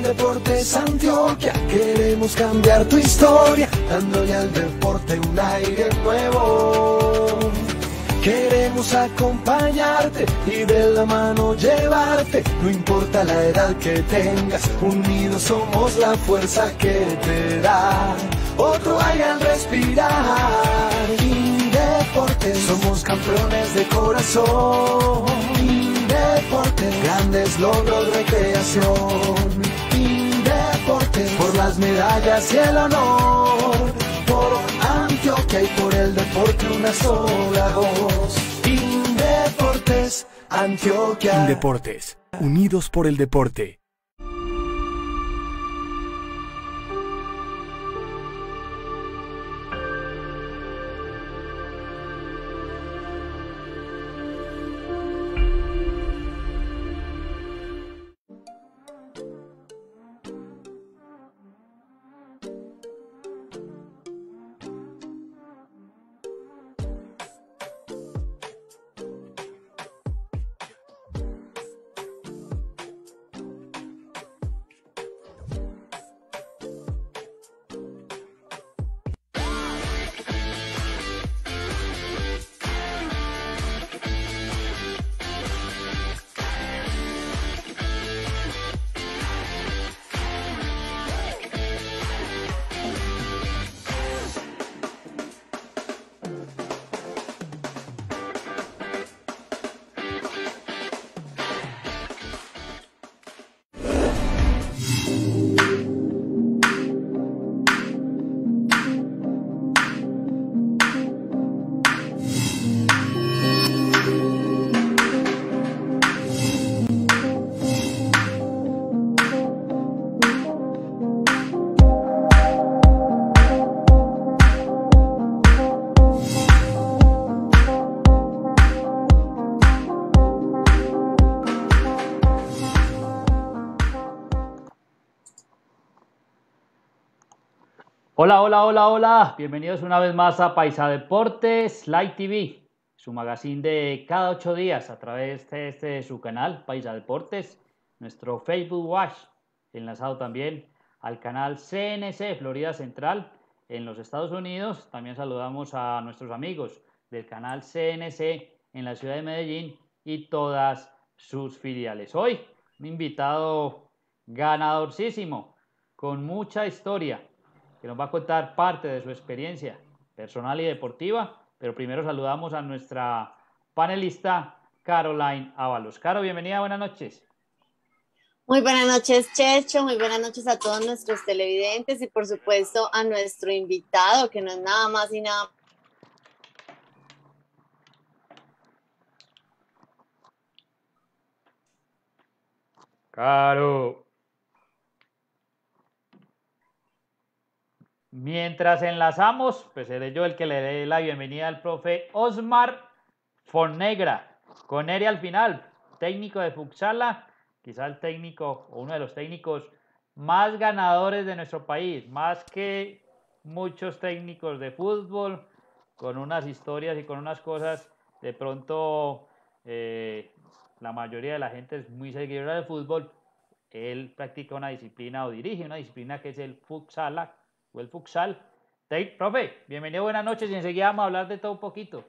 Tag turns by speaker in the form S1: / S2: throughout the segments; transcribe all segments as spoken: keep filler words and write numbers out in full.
S1: Deportes Antioquia, queremos cambiar tu historia, dándole al deporte un aire nuevo. Queremos acompañarte y de la mano llevarte, no importa la edad que tengas, unidos somos la fuerza que te da otro aire al respirar. Indeportes, somos campeones de corazón. Indeportes, grandes logros de creación. Indeportes, por las medallas y el honor, por Antioquia y por el deporte una sola voz. Indeportes, Antioquia.
S2: Indeportes, unidos por el deporte.
S3: Hola, hola, hola, hola. Bienvenidos una vez más a Paisa Deportes Live T V, su magazine de cada ocho días a través de este su canal Paisa Deportes, nuestro Facebook Watch, enlazado también al canal C N C Florida Central en los Estados Unidos. También saludamos a nuestros amigos del canal C N C en la ciudad de Medellín y todas sus filiales. Hoy un invitado ganadorcísimo, con mucha historia, que nos va a contar parte de su experiencia personal y deportiva, pero primero saludamos a nuestra panelista Caroline Ábalos. Caro, bienvenida, buenas noches.
S4: Muy buenas noches, Checho, muy buenas noches a todos nuestros televidentes y por supuesto a nuestro invitado, que no es nada más y nada.
S3: Caro. Mientras enlazamos, pues seré yo el que le dé la bienvenida al profe Osmar Fonegra, con R al final, técnico de Futsala, quizá el técnico o uno de los técnicos más ganadores de nuestro país, más que muchos técnicos de fútbol, con unas historias y con unas cosas. De pronto eh, la mayoría de la gente es muy seguidora del fútbol. Él practica una disciplina o dirige una disciplina que es el Futsala o el futsal. Hey, profe, bienvenido, buenas noches y enseguida vamos a hablar de todo un poquito.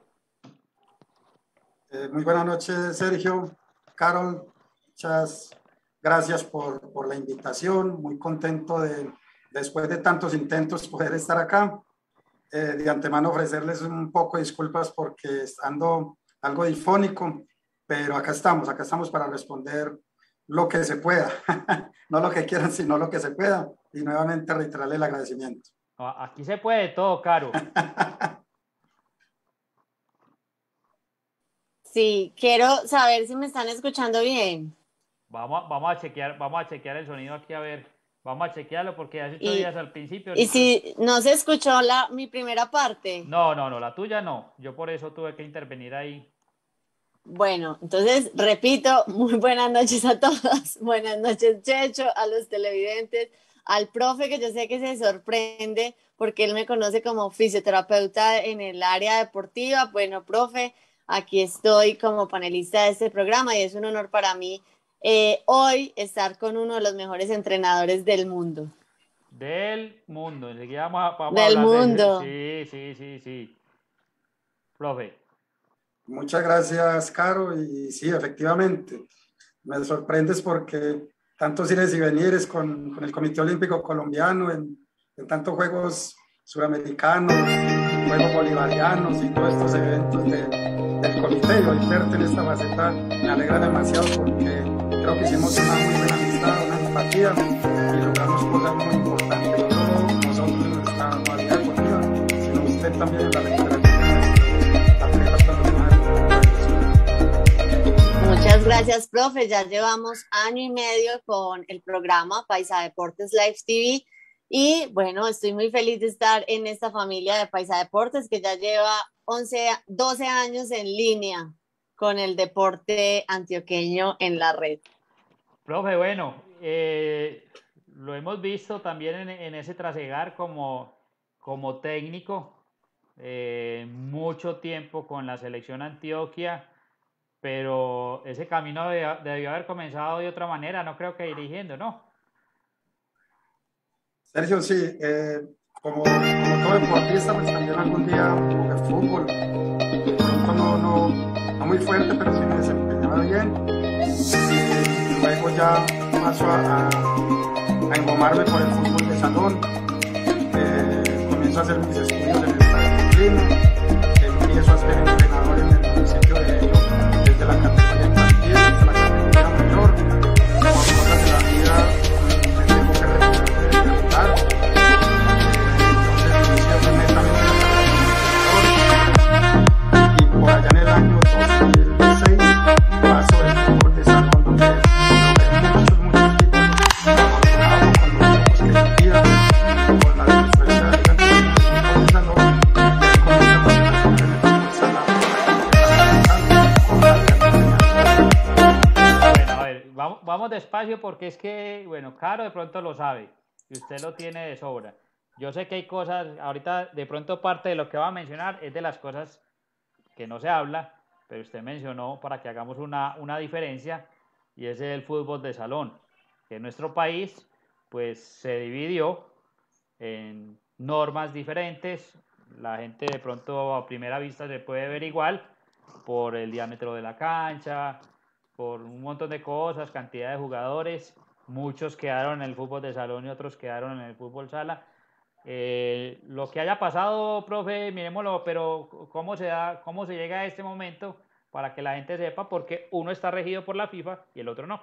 S5: Eh, muy buenas noches, Sergio, Carol, muchas gracias por, por la invitación, muy contento de, después de tantos intentos, poder estar acá. Eh, de antemano ofrecerles un poco de disculpas porque ando algo difónico, pero acá estamos, acá estamos para responder lo que se pueda, no lo que quieran, sino lo que se pueda, y nuevamente reiterarle el agradecimiento.
S3: Aquí se puede todo, Caro.
S4: Sí, quiero saber si me están escuchando bien.
S3: Vamos, vamos a chequear, vamos a chequear el sonido aquí, a ver, vamos a chequearlo porque hace ocho
S4: y,
S3: días al principio.
S4: Y si no se escuchó la, mi primera parte.
S3: No, no, no, la tuya no, yo por eso tuve que intervenir ahí.
S4: Bueno, entonces, repito, muy buenas noches a todos, buenas noches, Checho, a los televidentes, al profe, que yo sé que se sorprende porque él me conoce como fisioterapeuta en el área deportiva. Bueno, profe, aquí estoy como panelista de este programa y es un honor para mí eh, hoy estar con uno de los mejores entrenadores del mundo.
S3: Del mundo, enseguida vamos a, vamos
S4: del
S3: a hablar
S4: mundo.
S3: de... Sí, sí, sí, sí. Profe.
S5: Muchas gracias, Caro, y sí, efectivamente, me sorprendes porque tantos ires y venires con, con el Comité Olímpico Colombiano en, en tantos Juegos Suramericanos, Juegos Bolivarianos y todos estos eventos de, del comité, y hoy verte en esta faceta me alegra demasiado porque creo que hicimos una muy buena amistad, una empatía y logramos cosas muy importantes, no solo nosotros en nuestra modalidad deportiva, sino usted también en la recuperación de nuestros atletas profesionales.
S4: Muchas gracias, profe. Ya llevamos año y medio con el programa Paisa Deportes Live T V y bueno, estoy muy feliz de estar en esta familia de Paisa Deportes que ya lleva once, doce años en línea con el deporte antioqueño en la red.
S3: Profe, bueno, eh, lo hemos visto también en, en ese trasegar como, como técnico, eh, mucho tiempo con la selección Antioquia, pero ese camino debió, debió haber comenzado de otra manera, no creo que dirigiendo, ¿no?
S5: Sergio, sí, eh, como, como todo deportista, pues también algún día jugué fútbol, de pronto no, no, no muy fuerte, pero sí me desempeñaba bien, y luego ya paso a, a, a engomarme por el fútbol de salón, eh, comienzo a hacer mis estudios en esta disciplina, empiezo a ser entrenador en el municipio de Ello, desde la categoría infantil hasta la categoría mayor, por cosas de la vida me tengo que recuperar, entonces inicio netamente la carrera de entrenador y por allá en el año dos mil seis paso el fútbol de salón donde logré muchos, muchos títulos, afortunado con los equipos que dirigía, con la diferencia de la liga de salón, y comienzo a participar en el fútbol sala.
S3: Bueno, a ver, vamos, vamos despacio porque es que, bueno, Caro de pronto lo sabe y usted lo tiene de sobra. Yo sé que hay cosas, ahorita de pronto parte de lo que va a mencionar es de las cosas que no se habla, pero usted mencionó para que hagamos una, una diferencia y es el fútbol de salón, que en nuestro país pues se dividió en normas diferentes, la gente de pronto a primera vista se puede ver igual por el diámetro de la cancha, por un montón de cosas, cantidad de jugadores, muchos quedaron en el fútbol de salón y otros quedaron en el fútbol sala. Eh, lo que haya pasado, profe, miremoslo, pero ¿cómo se da, cómo se llega a este momento para que la gente sepa? Porque uno está regido por la FIFA y el otro no.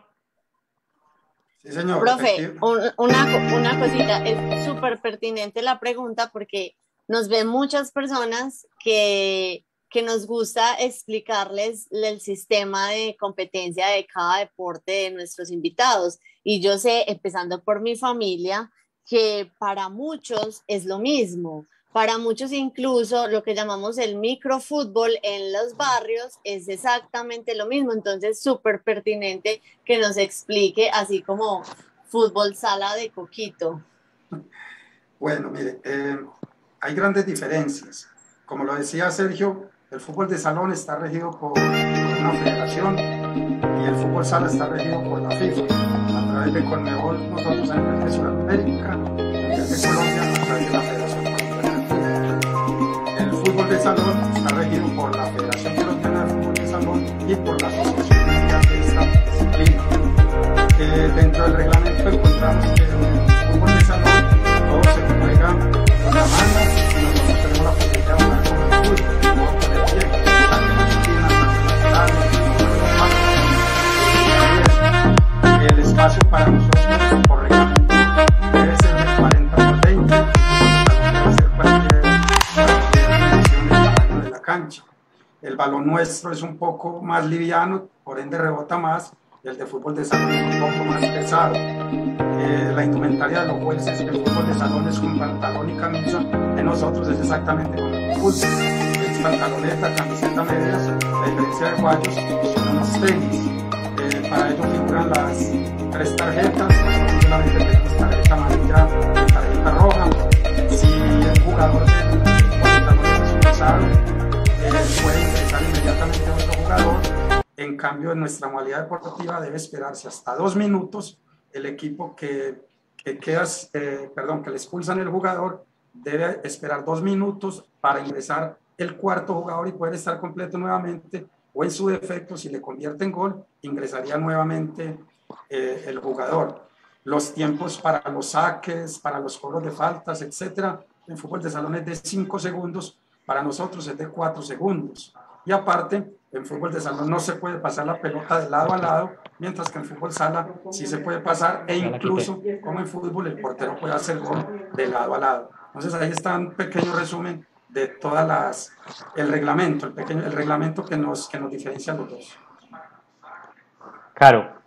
S5: Sí, señor.
S4: Profe, un, una, una cosita, es súper pertinente la pregunta porque nos ven muchas personas que, que nos gusta explicarles el sistema de competencia de cada deporte de nuestros invitados. Y yo sé, empezando por mi familia, que para muchos es lo mismo. Para muchos incluso lo que llamamos el microfútbol en los barrios es exactamente lo mismo. Entonces, súper pertinente que nos explique, así como fútbol sala de Coquito.
S5: Bueno, mire, eh, hay grandes diferencias. Como lo decía Sergio, el fútbol de salón está regido por, por una federación y el fútbol sala está regido por la FIFA. A través de Conmebol, nosotros a nivel de Sudamérica, a nivel de Colombia, a través de la Federación Colombiana de Fútbol. El fútbol de salón está regido por la Federación Colombiana de Fútbol de Salón y por la Asociación Mundial de esta disciplina. Eh, dentro del reglamento encontramos que en el fútbol de salón todo se juega con la mano y nosotros tenemos la posibilidad de jugar con el fútbol, todo con el pie, saque las esquinas, saque las laterales, el espacio para nosotros por reglamento debe ser de cuarenta por veinte, debe ser cualquier, cualquier dimensión del tamaño de la cancha. El balón nuestro es un poco más liviano, por ende rebota más, y el de fútbol de salón es un poco más pesado. Eh, la indumentaria de los jueces del fútbol de salón es con pantalón y camisa, de nosotros es exactamente como el fútbol, es pantaloneta, camiseta, medias, la diferencia de guayos son unos tenis. Eh, para ello figuran las tres tarjetas, nosotros solamente tenemos tarjeta amarilla y tarjeta roja. Si el jugador del fútbol de salón es expulsado, eh, puede ingresar inmediatamente a otro jugador. En En cambio, en nuestra modalidad deportiva debe esperarse hasta dos minutos. El equipo que, que, quedas, eh, perdón, que le expulsan el jugador debe esperar dos minutos para ingresar el cuarto jugador y poder estar completo nuevamente, o en su defecto, si le convierte en gol, ingresaría nuevamente eh, el jugador. Los tiempos para los saques, para los cobros de faltas, etcétera, en fútbol de salón es de cinco segundos, para nosotros es de cuatro segundos. Y aparte, en fútbol de salón no se puede pasar la pelota de lado a lado, mientras que en fútbol sala sí se puede pasar, e incluso, como en fútbol, el portero puede hacer gol de lado a lado. Entonces ahí está un pequeño resumen de todas las, el reglamento, el, pequeño, el reglamento que nos, que nos diferencia a los dos.
S3: Claro.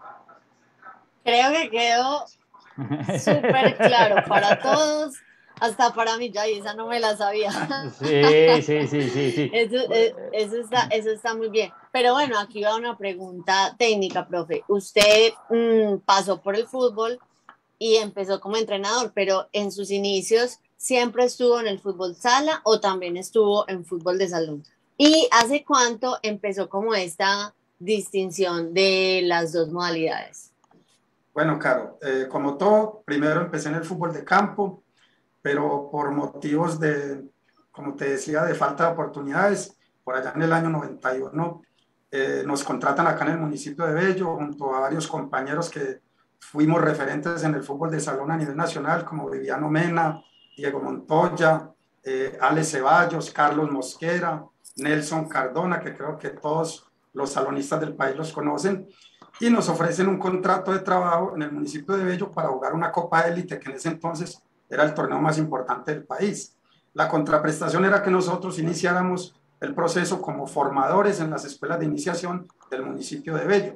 S4: Creo que quedó súper claro para todos, hasta para mí, ya, y esa no me la sabía.
S3: Sí, sí, sí, sí, sí.
S4: Eso, eso, está, eso está muy bien. Pero bueno, aquí va una pregunta técnica, profe. Usted mmm, pasó por el fútbol y empezó como entrenador, pero en sus inicios siempre estuvo en el fútbol sala o también estuvo en fútbol de salón. ¿Y hace cuánto empezó como esta distinción de las dos modalidades?
S5: Bueno, Caro, eh, como todo, primero empecé en el fútbol de campo, pero por motivos de, como te decía, de falta de oportunidades, por allá en el año noventa y uno eh, nos contratan acá en el municipio de Bello, junto a varios compañeros que fuimos referentes en el fútbol de salón a nivel nacional, como Viviano Mena, Diego Montoya, eh, Ale Ceballos, Carlos Mosquera, Nelson Cardona, que creo que todos los salonistas del país los conocen, y nos ofrecen un contrato de trabajo en el municipio de Bello para jugar una Copa Élite, que en ese entonces era el torneo más importante del país. La contraprestación era que nosotros iniciáramos el proceso como formadores en las escuelas de iniciación del municipio de Bello.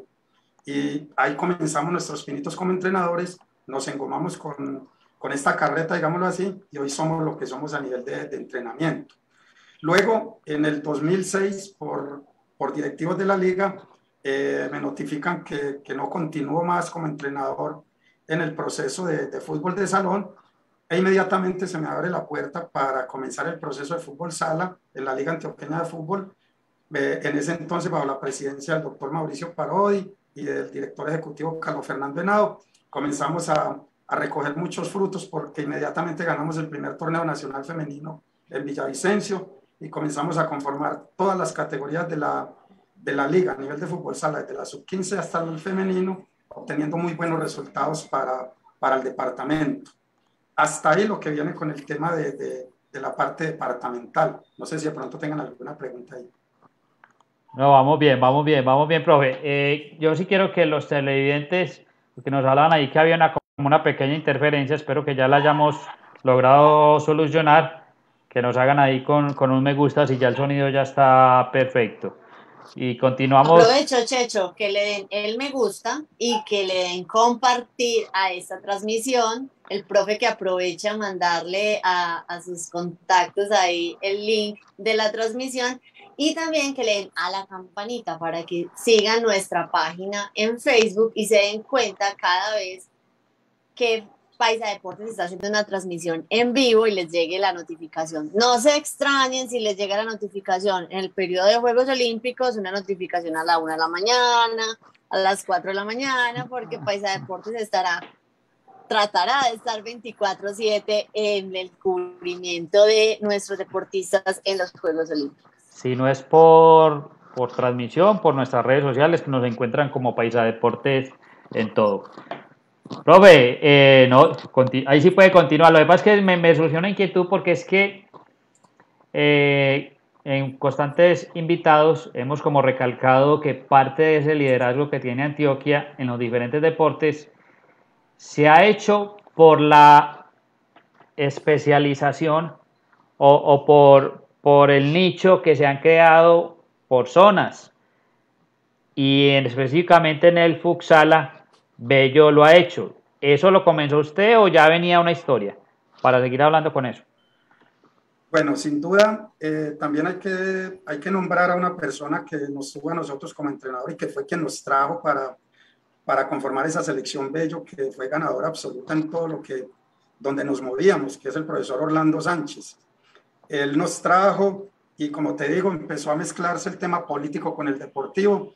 S5: Y ahí comenzamos nuestros pinitos como entrenadores, nos engomamos con, con esta carreta, digámoslo así, y hoy somos lo que somos a nivel de, de entrenamiento. Luego, en el dos mil seis, por, por directivos de la liga, eh, me notifican que, que no continúo más como entrenador en el proceso de, de fútbol de salón, e inmediatamente se me abre la puerta para comenzar el proceso de fútbol sala en la Liga Antioqueña de Fútbol, eh, en ese entonces bajo la presidencia del doctor Mauricio Parodi y del director ejecutivo Carlos Fernando Henao. Comenzamos a, a recoger muchos frutos porque inmediatamente ganamos el primer torneo nacional femenino en Villavicencio y comenzamos a conformar todas las categorías de la, de la liga a nivel de fútbol sala, desde la sub quince hasta el femenino, obteniendo muy buenos resultados para, para el departamento. Hasta ahí lo que viene con el tema de, de, de la parte departamental. No sé si de pronto tengan alguna pregunta ahí.
S3: No, vamos bien, vamos bien, vamos bien, profe. Eh, yo sí quiero que los televidentes, que nos hablan ahí que había una, como una pequeña interferencia, espero que ya la hayamos logrado solucionar, que nos hagan ahí con, con un me gusta si ya el sonido ya está perfecto. Y continuamos.
S4: Aprovecho, Checho, que le den el me gusta y que le den compartir a esta transmisión. El profe que aprovecha a mandarle a, a sus contactos ahí el link de la transmisión y también que le den a la campanita para que sigan nuestra página en Facebook y se den cuenta cada vez que Paisa Deportes está haciendo una transmisión en vivo y les llegue la notificación. No se extrañen si les llega la notificación en el periodo de Juegos Olímpicos, una notificación a la una de la mañana, a las cuatro de la mañana, porque Paisa Deportes estará, tratará de estar veinticuatro siete en el cubrimiento de nuestros deportistas en los Juegos Olímpicos.
S3: Si no es por, por transmisión, por nuestras redes sociales, que nos encuentran como Paisa Deportes en todo. Profe, eh, no, ahí sí puede continuar. Lo que pasa es que me, me surgió una inquietud porque es que eh, en constantes invitados hemos como recalcado que parte de ese liderazgo que tiene Antioquia en los diferentes deportes se ha hecho por la especialización o, o por, por el nicho que se han creado por zonas. Y en, específicamente en el futsala, Bello lo ha hecho. ¿Eso lo comenzó usted o ya venía una historia? Para seguir hablando con eso.
S5: Bueno, sin duda, eh, también hay que, hay que nombrar a una persona que nos tuvo a nosotros como entrenador y que fue quien nos trajo para, para conformar esa selección Bello, que fue ganadora absoluta en todo lo que, donde nos movíamos, que es el profesor Orlando Sánchez. Él nos trajo y, como te digo, empezó a mezclarse el tema político con el deportivo.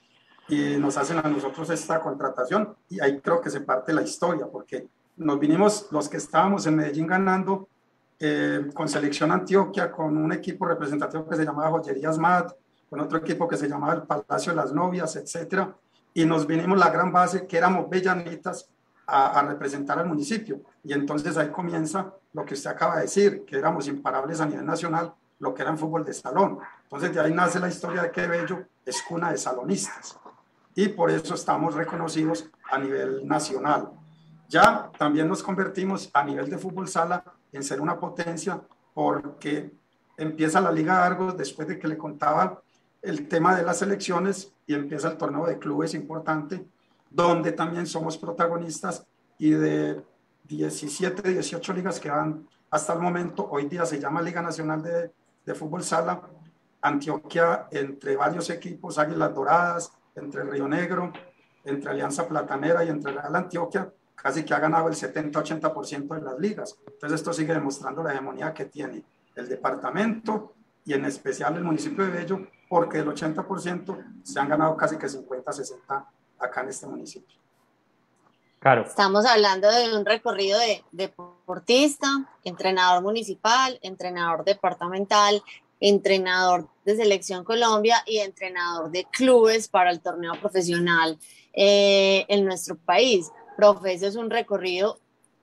S5: y nos hacen a nosotros esta contratación, y ahí creo que se parte la historia, porque nos vinimos los que estábamos en Medellín ganando eh, con Selección Antioquia, con un equipo representativo que se llamaba Joyerías Mat, con otro equipo que se llamaba el Palacio de las Novias, etcétera, y nos vinimos la gran base que éramos bellanitas a, a representar al municipio, y entonces ahí comienza lo que usted acaba de decir, que éramos imparables a nivel nacional, lo que era en fútbol de salón. Entonces de ahí nace la historia de que Bello es cuna de salonistas, y por eso estamos reconocidos a nivel nacional. Ya también nos convertimos a nivel de fútbol sala en ser una potencia, porque empieza la Liga Argos después de que le contaba el tema de las selecciones, y empieza el torneo de clubes importante, donde también somos protagonistas, y de diecisiete, dieciocho ligas que van hasta el momento, hoy día se llama Liga Nacional de, de Fútbol Sala, Antioquia, entre varios equipos, Águilas Doradas, entre Río Negro, entre Alianza Platanera y entre Real Antioquia, casi que ha ganado el setenta ochenta por ciento de las ligas. Entonces esto sigue demostrando la hegemonía que tiene el departamento y en especial el municipio de Bello, porque el ochenta por ciento se han ganado casi que cincuenta sesenta acá en este municipio.
S3: Claro.
S4: Estamos hablando de un recorrido de, de deportista, entrenador municipal, entrenador departamental, entrenador de Selección Colombia y entrenador de clubes para el torneo profesional eh, en nuestro país. Profe, eso es un recorrido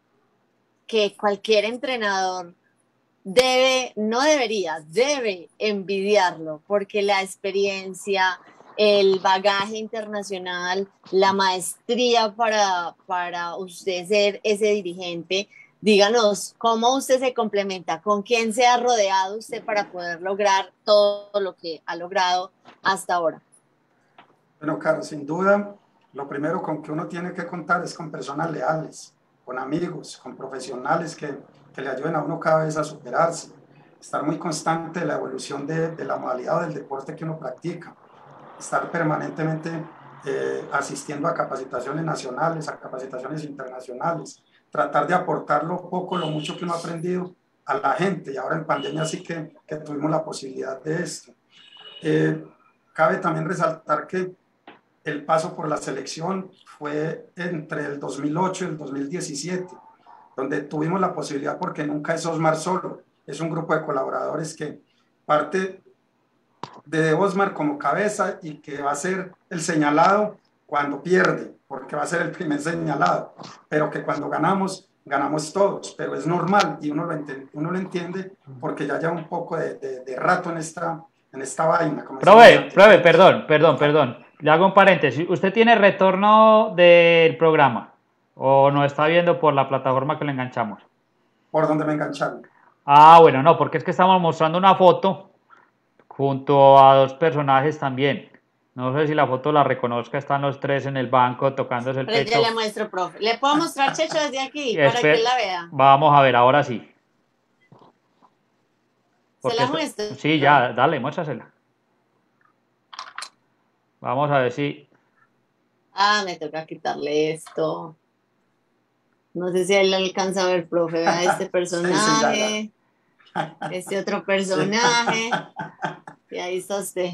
S4: que cualquier entrenador debe, no debería, debe envidiarlo, porque la experiencia, el bagaje internacional, la maestría para, para usted ser ese dirigente, díganos, ¿cómo usted se complementa? ¿Con quién se ha rodeado usted para poder lograr todo lo que ha logrado hasta ahora?
S5: Bueno, Caro, sin duda, lo primero con que uno tiene que contar es con personas leales, con amigos, con profesionales que, que le ayuden a uno cada vez a superarse, estar muy constante en la evolución de, de la modalidad o del deporte que uno practica, estar permanentemente eh, asistiendo a capacitaciones nacionales, a capacitaciones internacionales, tratar de aportar lo poco, lo mucho que uno ha aprendido a la gente, y ahora en pandemia sí que, que tuvimos la posibilidad de esto. Eh, cabe también resaltar que el paso por la selección fue entre el dos mil ocho y el dos mil diecisiete, donde tuvimos la posibilidad, porque nunca es Osmar solo, es un grupo de colaboradores que parte de Osmar como cabeza y que va a ser el señalado cuando pierde, porque va a ser el primer señalado, pero que cuando ganamos, ganamos todos, pero es normal y uno lo entiende, uno lo entiende porque ya lleva un poco de, de, de rato en esta, en esta vaina.
S3: Profe, profe, perdón, perdón, perdón, le hago un paréntesis. ¿Usted tiene retorno del programa o nos está viendo por la plataforma que le enganchamos?
S5: ¿Por dónde me engancharon?
S3: Ah, bueno, no, porque es que estamos mostrando una foto junto a dos personajes también. No sé si la foto la reconozca, están los tres en el banco tocándose el
S4: Pero
S3: pecho.
S4: yo le muestro, profe. ¿Le puedo mostrar, Checho, desde aquí
S3: Espe-
S4: para que él la vea?
S3: Vamos a ver, ahora sí. Porque
S4: ¿Se la
S3: esto-
S4: muestro?
S3: Sí, ya, dale, muéstrasela. Vamos a ver si...
S4: Ah, me toca quitarle esto. No sé si él lo alcanza a ver, profe. Vea este personaje, este otro personaje. Y ahí está usted.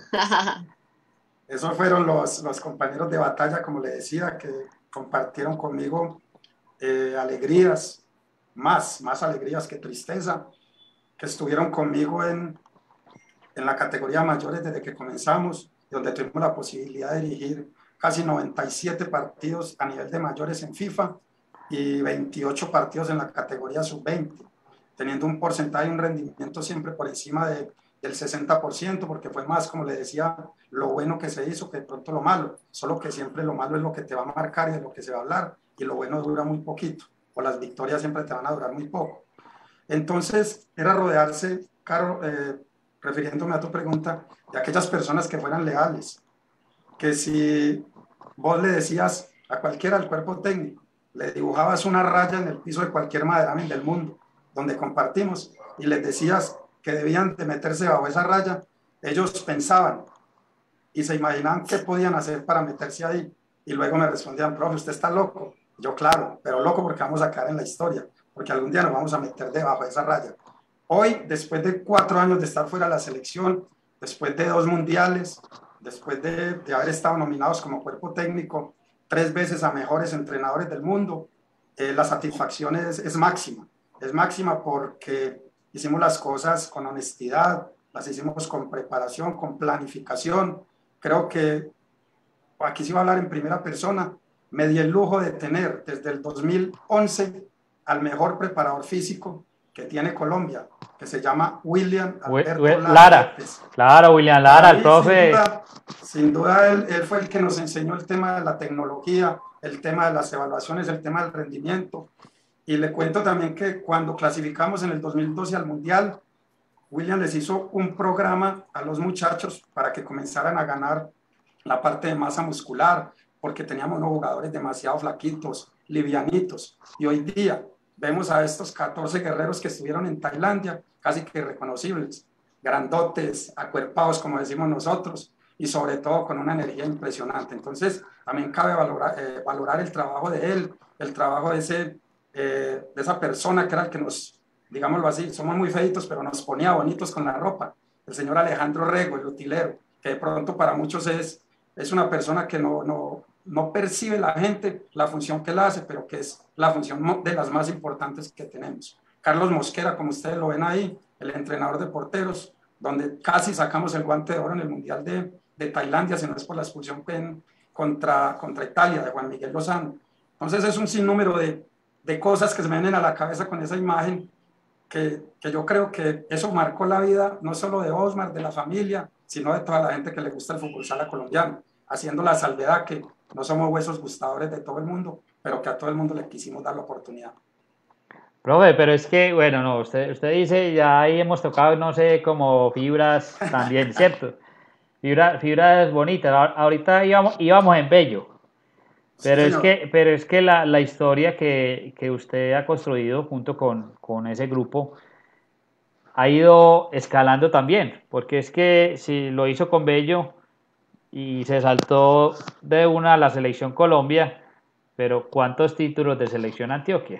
S5: Esos fueron los, los compañeros de batalla, como le decía, que compartieron conmigo eh, alegrías, más, más alegrías que tristeza, que estuvieron conmigo en, en la categoría mayores desde que comenzamos, donde tuvimos la posibilidad de dirigir casi noventa y siete partidos a nivel de mayores en FIFA y veintiocho partidos en la categoría sub veinte, teniendo un porcentaje y un rendimiento siempre por encima de, del sesenta por ciento, porque fue más, como le decía, lo bueno que se hizo que de pronto lo malo, solo que siempre lo malo es lo que te va a marcar y de lo que se va a hablar, y lo bueno dura muy poquito, o las victorias siempre te van a durar muy poco. Entonces, era rodearse, Caro, eh, refiriéndome a tu pregunta, de aquellas personas que fueran leales, que si vos le decías a cualquiera del cuerpo técnico, le dibujabas una raya en el piso de cualquier maderamen del mundo, donde compartimos, y les decías que debían de meterse bajo esa raya, ellos pensaban y se imaginaban qué podían hacer para meterse ahí, y luego me respondían, profe, ¿usted está loco? Yo, claro, pero loco porque vamos a quedar en la historia, porque algún día nos vamos a meter debajo de esa raya. Hoy, después de cuatro años de estar fuera de la selección, después de dos mundiales, después de, de haber estado nominados como cuerpo técnico tres veces a mejores entrenadores del mundo, eh, la satisfacción es, es máxima. Es máxima porque hicimos las cosas con honestidad, las hicimos con preparación, con planificación. Creo que, aquí sí voy a hablar en primera persona, me di el lujo de tener desde el dos mil once al mejor preparador físico que tiene Colombia, que se llama William Alberto Lara.
S3: Lara. Claro, William Lara, el profe.
S5: Sin duda, sin duda él, él fue el que nos enseñó el tema de la tecnología, el tema de las evaluaciones, el tema del rendimiento. Y le cuento también que cuando clasificamos en el dos mil doce al Mundial, William les hizo un programa a los muchachos para que comenzaran a ganar la parte de masa muscular, porque teníamos unos jugadores demasiado flaquitos, livianitos. Y hoy día vemos a estos catorce guerreros que estuvieron en Tailandia, casi que irreconocibles, grandotes, acuerpados, como decimos nosotros, y sobre todo con una energía impresionante. Entonces, también cabe valorar, eh, valorar el trabajo de él, el trabajo de, ese, eh, de esa persona que era el que nos, digámoslo así, somos muy feitos, pero nos ponía bonitos con la ropa, el señor Alejandro Rego, el utilero, que de pronto para muchos es, es una persona que no, no, no percibe la gente la función que él hace, pero que es la función de las más importantes que tenemos. Carlos Mosquera, como ustedes lo ven ahí, el entrenador de porteros, donde casi sacamos el guante de oro en el Mundial de, de Tailandia, si no es por la expulsión en, contra, contra Italia de Juan Miguel Lozano. Entonces es un sinnúmero de, de cosas que se me vienen a la cabeza con esa imagen, que, que yo creo que eso marcó la vida no solo de Osmar, de la familia, sino de toda la gente que le gusta el fútbol sala colombiano, haciendo la salvedad que no somos huesos gustadores de todo el mundo, pero que a todo el mundo le quisimos dar la oportunidad.
S3: Profe, pero es que, bueno, no, usted, usted dice, ya ahí hemos tocado, no sé, como fibras también, ¿cierto? Fibra, fibras bonitas. Ahorita íbamos, íbamos en Bello, pero sí, es que, pero es que la, la historia que, que usted ha construido junto con, con ese grupo ha ido escalando también, porque es que si lo hizo con Bello y se saltó de una a la selección Colombia, pero ¿cuántos títulos de selección Antioquia?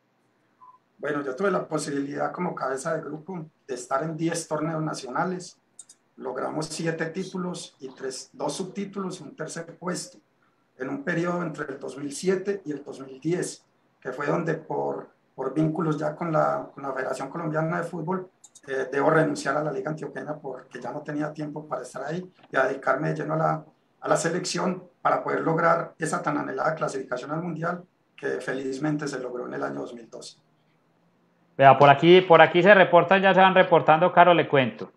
S5: Bueno, yo tuve la posibilidad como cabeza de grupo de estar en diez torneos nacionales, logramos siete títulos y tres, dos subtítulos y un tercer puesto en un periodo entre el dos mil siete y el dos mil diez, que fue donde por, por vínculos ya con la, con la Federación Colombiana de Fútbol eh, debo renunciar a la Liga Antioqueña porque ya no tenía tiempo para estar ahí y a dedicarme de lleno a la, a la selección para poder lograr esa tan anhelada clasificación al Mundial que felizmente se logró en el año dos mil doce.
S3: Vea, por aquí, por aquí se reportan, ya se van reportando, Caro, le cuento.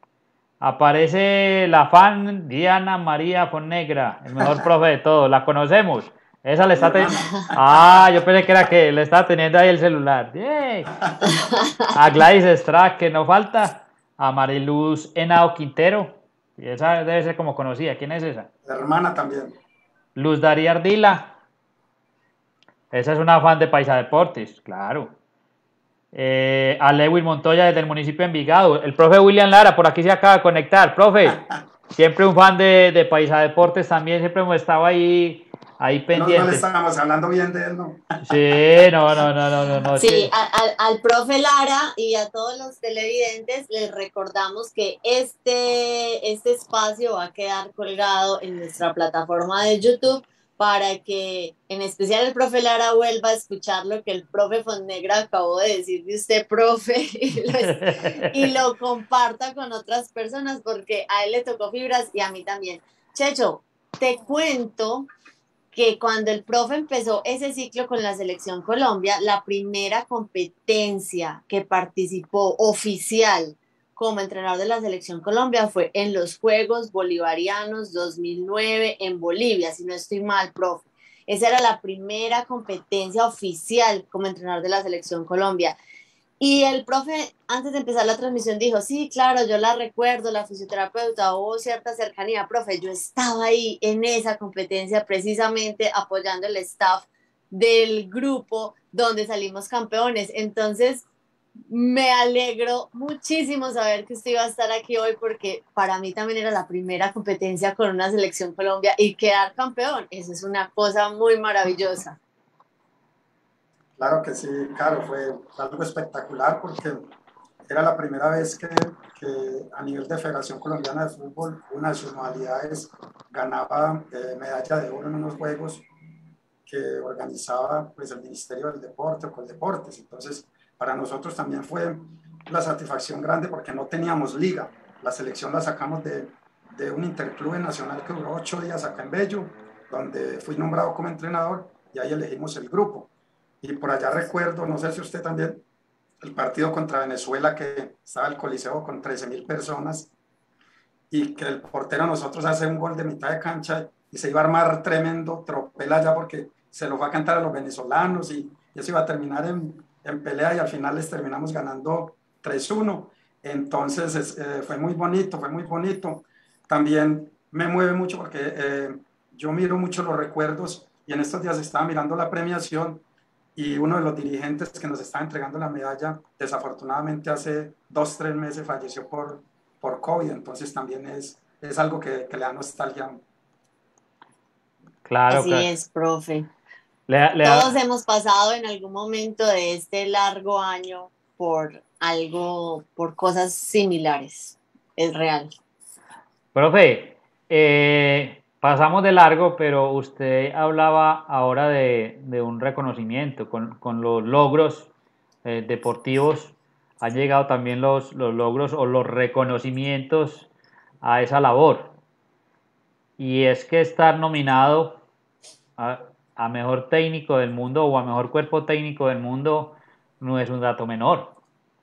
S3: Aparece la fan Diana María Fonnegra, el mejor profe de todos, la conocemos. Esa le está teniendo. Ah, yo pensé que era que le estaba teniendo ahí el celular. ¡Yay! A Gladys Estrada, que no falta. A Mariluz Henao Quintero. Y esa debe ser como conocida. ¿Quién es esa?
S5: La hermana también.
S3: Luz Daría Ardila. Esa es una fan de Paisa Deportes, claro. Eh, a Lewin Montoya desde el municipio de Envigado. El profe William Lara, por aquí se acaba de conectar. Profe, siempre un fan de, de Paisa Deportes también, siempre hemos estado ahí, ahí pendientes.
S5: No, no le estábamos hablando bien de él, ¿no?
S3: Sí, no, no, no, no, no. no
S4: sí,
S3: sí.
S4: Al, al profe Lara y a todos los televidentes les recordamos que este, este espacio va a quedar colgado en nuestra plataforma de YouTube, para que en especial el profe Lara vuelva a escuchar lo que el profe Fonnegra acabó de decir de usted, profe, y lo, y lo comparta con otras personas, porque a él le tocó fibras y a mí también. Checho, te cuento que cuando el profe empezó ese ciclo con la Selección Colombia, la primera competencia que participó oficial como entrenador de la Selección Colombia fue en los Juegos Bolivarianos dos mil nueve en Bolivia, si no estoy mal, profe. Esa era la primera competencia oficial como entrenador de la Selección Colombia. Y el profe, antes de empezar la transmisión, dijo, sí, claro, yo la recuerdo, la fisioterapeuta, hubo cierta cercanía. Profe, yo estaba ahí en esa competencia precisamente apoyando el staff del grupo donde salimos campeones. Entonces, me alegro muchísimo saber que usted iba a estar aquí hoy, porque para mí también era la primera competencia con una Selección Colombia y quedar campeón, eso es una cosa muy maravillosa.
S5: Claro que sí, claro, fue algo espectacular porque era la primera vez que, que a nivel de Federación Colombiana de Fútbol, una de sus modalidades ganaba eh, medalla de oro en unos juegos que organizaba pues, el Ministerio del Deporte o Coldeportes. Entonces, para nosotros también fue la satisfacción grande porque no teníamos liga. La selección la sacamos de, de un interclube nacional que duró ocho días acá en Bello, donde fui nombrado como entrenador y ahí elegimos el grupo. Y por allá recuerdo, no sé si usted también, el partido contra Venezuela, que estaba el Coliseo con trece mil personas y que el portero a nosotros hace un gol de mitad de cancha y se iba a armar tremendo tropel allá porque se lo fue a cantar a los venezolanos y, y eso iba a terminar en, en pelea y al final les terminamos ganando tres uno. Entonces es, eh, fue muy bonito, fue muy bonito. También me mueve mucho porque eh, yo miro mucho los recuerdos y en estos días estaba mirando la premiación y uno de los dirigentes que nos estaba entregando la medalla, desafortunadamente hace dos, tres meses falleció por, por COVID, entonces también es, es algo que, que le da nostalgia.
S3: Claro,
S4: Así
S3: claro.
S4: es, profe.
S3: Le, le,
S4: Todos hemos pasado en algún momento de este largo año por algo, por cosas similares. Es real.
S3: Profe, eh, pasamos de largo, pero usted hablaba ahora de, de un reconocimiento con, con los logros eh, deportivos. Han llegado también los, los logros o los reconocimientos a esa labor. Y es que estar nominado a, a mejor técnico del mundo o a mejor cuerpo técnico del mundo no es un dato menor.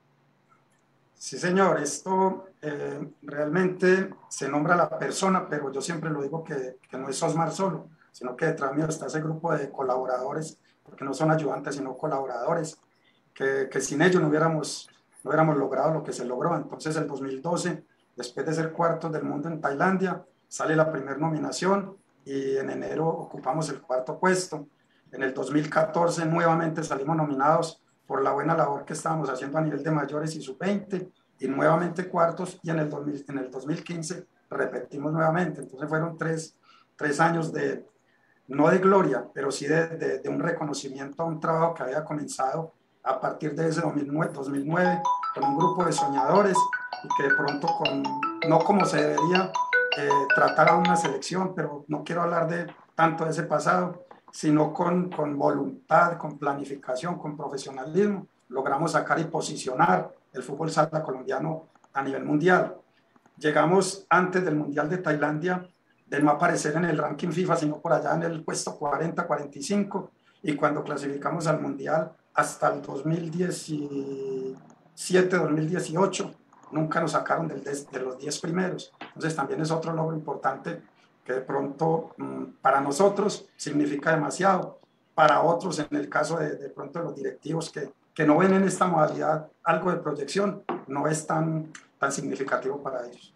S5: Sí, señor, esto eh, realmente se nombra a la persona, pero yo siempre lo digo que, que no es Osmar solo, sino que detrás mío está ese grupo de colaboradores, porque no son ayudantes, sino colaboradores, que, que sin ellos no hubiéramos, no hubiéramos logrado lo que se logró. Entonces, el dos mil doce, después de ser cuartos del mundo en Tailandia, sale la primera nominación y en enero ocupamos el cuarto puesto. En el dos mil catorce nuevamente salimos nominados por la buena labor que estábamos haciendo a nivel de mayores y sub veinte, y nuevamente cuartos, y en el, dos mil, en el dos mil quince repetimos nuevamente. Entonces fueron tres, tres años de, no de gloria, pero sí de, de, de un reconocimiento a un trabajo que había comenzado a partir de ese dos mil nueve con un grupo de soñadores y que de pronto, con, no como se debería eh, tratar a una selección, pero no quiero hablar de tanto de ese pasado, sino con, con voluntad, con planificación, con profesionalismo, logramos sacar y posicionar el fútbol sala colombiano a nivel mundial. Llegamos antes del Mundial de Tailandia de no aparecer en el ranking FIFA, sino por allá en el puesto cuarenta, cuarenta y cinco, y cuando clasificamos al Mundial hasta el dos mil diecisiete, dos mil dieciocho, nunca nos sacaron del de, de los diez primeros. Entonces también es otro logro importante que de pronto para nosotros significa demasiado, para otros en el caso de, de pronto de los directivos que, que no ven en esta modalidad algo de proyección, no es tan, tan significativo para ellos.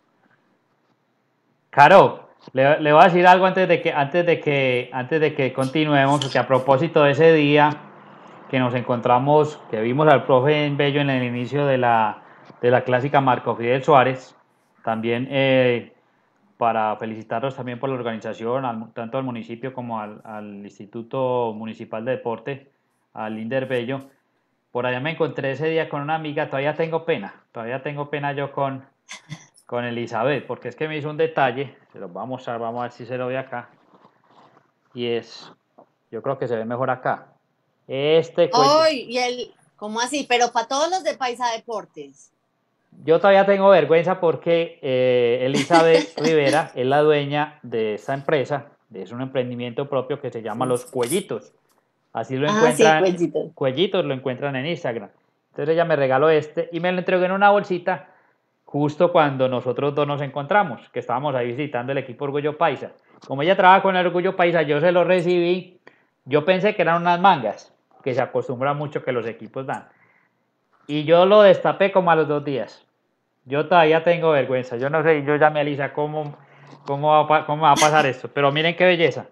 S3: Caro, le, le voy a decir algo antes de que, antes de que, antes de que continuemos, porque a propósito de ese día que nos encontramos, que vimos al profe en Bello en el inicio de la, de la clásica Marco Fidel Suárez, también eh, para felicitarlos también por la organización, al, tanto al municipio como al, al Instituto Municipal de Deporte, al INDER Bello. Por allá me encontré ese día con una amiga, todavía tengo pena, todavía tengo pena yo con, con Elizabeth, porque es que me hizo un detalle, se los voy a mostrar, vamos a ver si se lo ve acá, y es, yo creo que se ve mejor acá. Este cuello.
S4: ¡Ay! Y el, ¿cómo así? Pero para todos los de Paisa Deportes.
S3: Yo todavía tengo vergüenza porque eh, Elizabeth Rivera es la dueña de esta empresa, es un emprendimiento propio que se llama Los Cuellitos. Así lo
S4: Ah,
S3: encuentran,
S4: sí, cuellitos.
S3: Cuellitos lo encuentran en Instagram. Entonces ella me regaló este y me lo entregó en una bolsita justo cuando nosotros dos nos encontramos, que estábamos ahí visitando el equipo Orgullo Paisa. Como ella trabaja con el Orgullo Paisa, yo se lo recibí, yo pensé que eran unas mangas, que se acostumbra mucho que los equipos dan. Y yo lo destapé como a los dos días. Yo todavía tengo vergüenza. Yo no sé, yo llamé a Elisa cómo, cómo, va, cómo va a pasar esto. Pero miren qué belleza.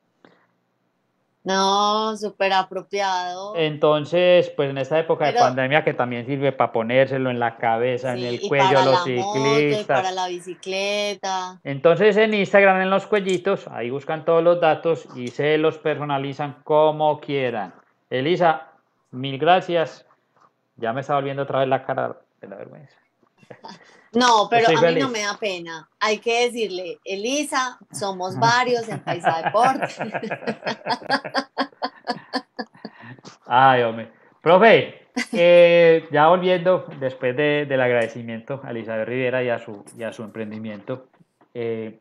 S4: No, súper apropiado.
S3: Entonces, pues en esta época
S4: Pero,
S3: de pandemia que también sirve para ponérselo en la cabeza,
S4: sí,
S3: en el
S4: y
S3: cuello
S4: para
S3: a los
S4: la moto, y
S3: ciclistas.
S4: para la bicicleta.
S3: Entonces en Instagram, en los cuellitos, ahí buscan todos los datos y se los personalizan como quieran. Elisa, mil gracias. Ya me está volviendo otra vez la cara de la vergüenza.
S4: No, pero
S3: Estoy
S4: a
S3: feliz.
S4: mí no me da pena. Hay que decirle, Elisa, somos varios en Paisa Deportes.
S3: Ay, hombre. Profe, eh, ya volviendo, después de, del agradecimiento a Elizabeth Rivera y a su, y a su emprendimiento, eh,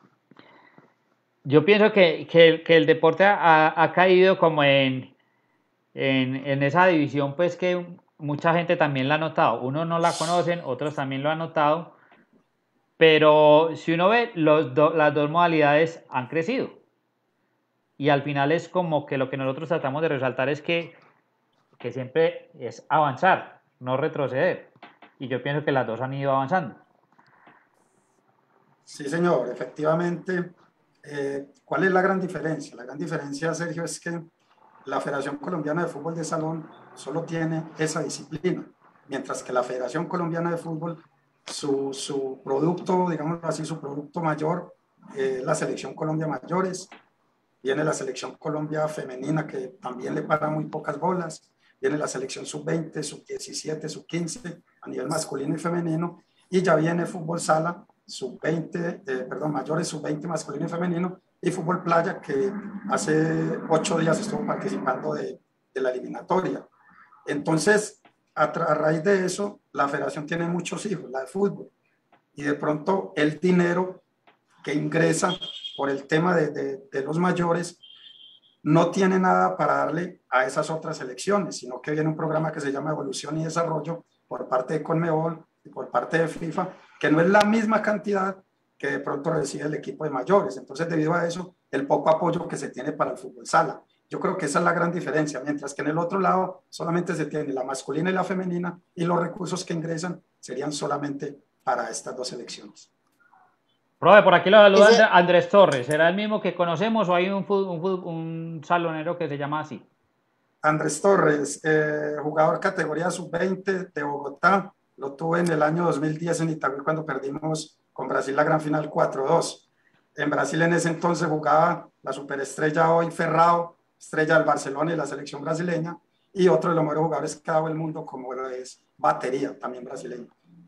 S3: yo pienso que, que, que el deporte ha, ha caído como en, en, en esa división, pues que mucha gente también la ha notado. Unos no la conocen, otros también lo han notado, pero si uno ve, los do, las dos modalidades han crecido. Y al final es como que lo que nosotros tratamos de resaltar es que, que siempre es avanzar, no retroceder. Y yo pienso que las dos han ido avanzando.
S5: Sí, señor, efectivamente. Eh, ¿Cuál es la gran diferencia? La gran diferencia, Sergio, es que la Federación Colombiana de Fútbol de Salón solo tiene esa disciplina, mientras que la Federación Colombiana de Fútbol, su, su producto, digamos así, su producto mayor, eh, la Selección Colombia Mayores, viene la Selección Colombia Femenina, que también le para muy pocas bolas, viene la Selección sub veinte, sub diecisiete, sub quince, a nivel masculino y femenino, y ya viene Fútbol Sala, sub veinte, eh, perdón, mayores sub veinte masculino y femenino, y Fútbol Playa, que hace ocho días estuvo participando de, de la eliminatoria. Entonces, a, a raíz de eso, la federación tiene muchos hijos, la de fútbol, y de pronto el dinero que ingresa por el tema de, de, de los mayores no tiene nada para darle a esas otras elecciones, sino que viene un programa que se llama Evolución y Desarrollo por parte de Conmebol y por parte de FIFA, que no es la misma cantidad que de pronto recibe el equipo de mayores. Entonces, debido a eso, el poco apoyo que se tiene para el fútbol sala. Yo creo que esa es la gran diferencia, mientras que en el otro lado solamente se tiene la masculina y la femenina, y los recursos que ingresan serían solamente para estas dos elecciones.
S3: Profe, por aquí lo saluda
S4: Ese-
S3: Andrés Torres. ¿Será el mismo que conocemos o hay un, fut- un, fut- un salonero que se llama así?
S5: Andrés Torres, eh, jugador categoría sub veinte de Bogotá, lo tuve en el año dos mil diez en Itagüí cuando perdimos con Brasil la gran final cuatro dos. En Brasil en ese entonces jugaba la superestrella hoy Ferrao, estrella del Barcelona y la selección brasileña, y otro de los mejores jugadores que ha dado el mundo, como lo es Batería, también brasileño.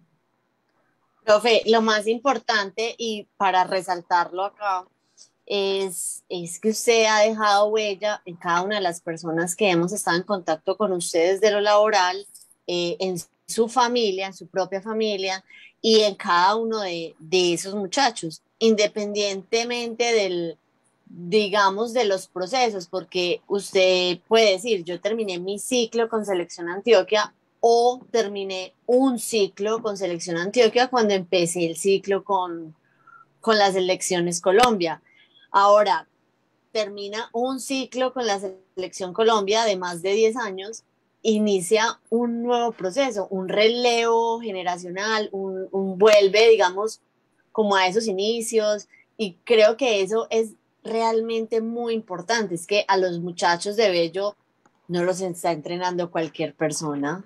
S4: Profe, lo más importante y para resaltarlo acá es, es que usted ha dejado huella en cada una de las personas que hemos estado en contacto con ustedes de lo laboral, eh, en su familia, en su propia familia y en cada uno de, de esos muchachos, independientemente del, digamos, de los procesos, porque usted puede decir, yo terminé mi ciclo con Selección Antioquia o terminé un ciclo con Selección Antioquia cuando empecé el ciclo con, con las Selecciones Colombia. Ahora, termina un ciclo con la Selección Colombia de más de diez años, inicia un nuevo proceso, un relevo generacional, un, un vuelve, digamos, como a esos inicios, y creo que eso es realmente muy importante, es que a los muchachos de Bello no los está entrenando cualquier persona.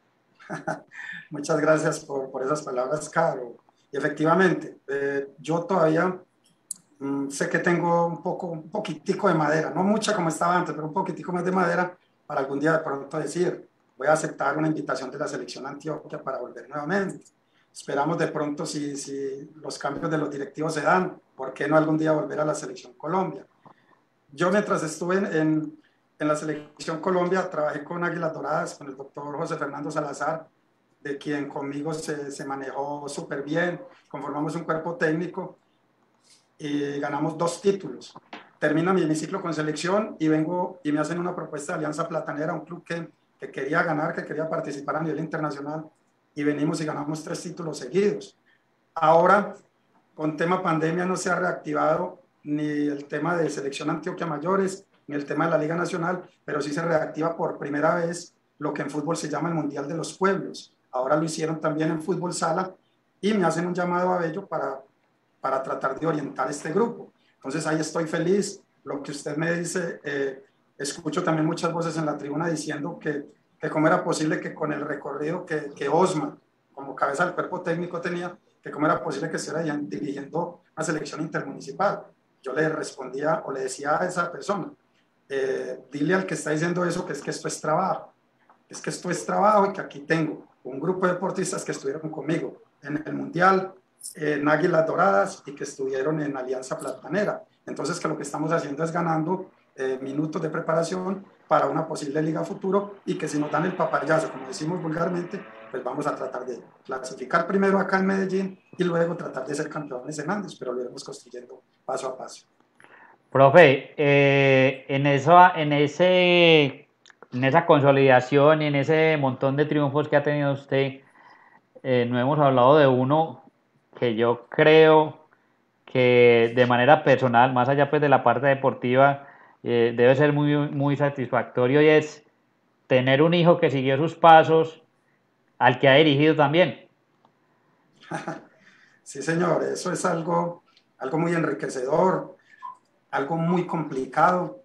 S5: Muchas gracias por, por esas palabras, Caro. Y efectivamente, eh, yo todavía mm, sé que tengo un poco, un poquitico de madera, no mucha como estaba antes, pero un poquitico más de madera para algún día de pronto decir, voy a aceptar una invitación de la Selección Antioquia para volver nuevamente. Esperamos de pronto, si, si los cambios de los directivos se dan, ¿por qué no algún día volver a la Selección Colombia? Yo mientras estuve en, en, en la Selección Colombia, trabajé con Águilas Doradas, con el doctor José Fernando Salazar, de quien conmigo se, se manejó súper bien, conformamos un cuerpo técnico y ganamos dos títulos. Termina mi, mi ciclo con selección y vengo y me hacen una propuesta de Alianza Platanera, un club que, que quería ganar, que quería participar a nivel internacional, y venimos y ganamos tres títulos seguidos. Ahora, con tema pandemia, no se ha reactivado ni el tema de Selección Antioquia Mayores, ni el tema de la Liga Nacional, pero sí se reactiva por primera vez lo que en fútbol se llama el Mundial de los Pueblos. Ahora lo hicieron también en fútbol sala y me hacen un llamado a Bello para, para tratar de orientar este grupo. Entonces ahí estoy feliz. Lo que usted me dice, eh, escucho también muchas voces en la tribuna diciendo que, que cómo era posible que con el recorrido que, que Osma, como cabeza del cuerpo técnico, tenía, que cómo era posible que estuviera dirigiendo una selección intermunicipal. Yo le respondía o le decía a esa persona, eh, dile al que está diciendo eso que es que esto es trabajo, es que esto es trabajo y que aquí tengo un grupo de deportistas que estuvieron conmigo en el Mundial, en Águilas Doradas y que estuvieron en Alianza Platanera. Entonces, que lo que estamos haciendo es ganando eh, minutos de preparación para una posible liga futuro y que si nos dan el papayazo, como decimos vulgarmente, pues vamos a tratar de clasificar primero acá en Medellín y luego tratar de ser campeones en Andes, pero lo iremos construyendo paso a paso.
S3: Profe, eh, en, eso, en, ese, en esa consolidación y en ese montón de triunfos que ha tenido usted, eh, no hemos hablado de uno que yo creo que de manera personal, más allá pues de la parte deportiva, eh, debe ser muy, muy satisfactorio, y es tener un hijo que siguió sus pasos, al que ha dirigido también.
S5: Sí, señor, eso es algo, algo muy enriquecedor, algo muy complicado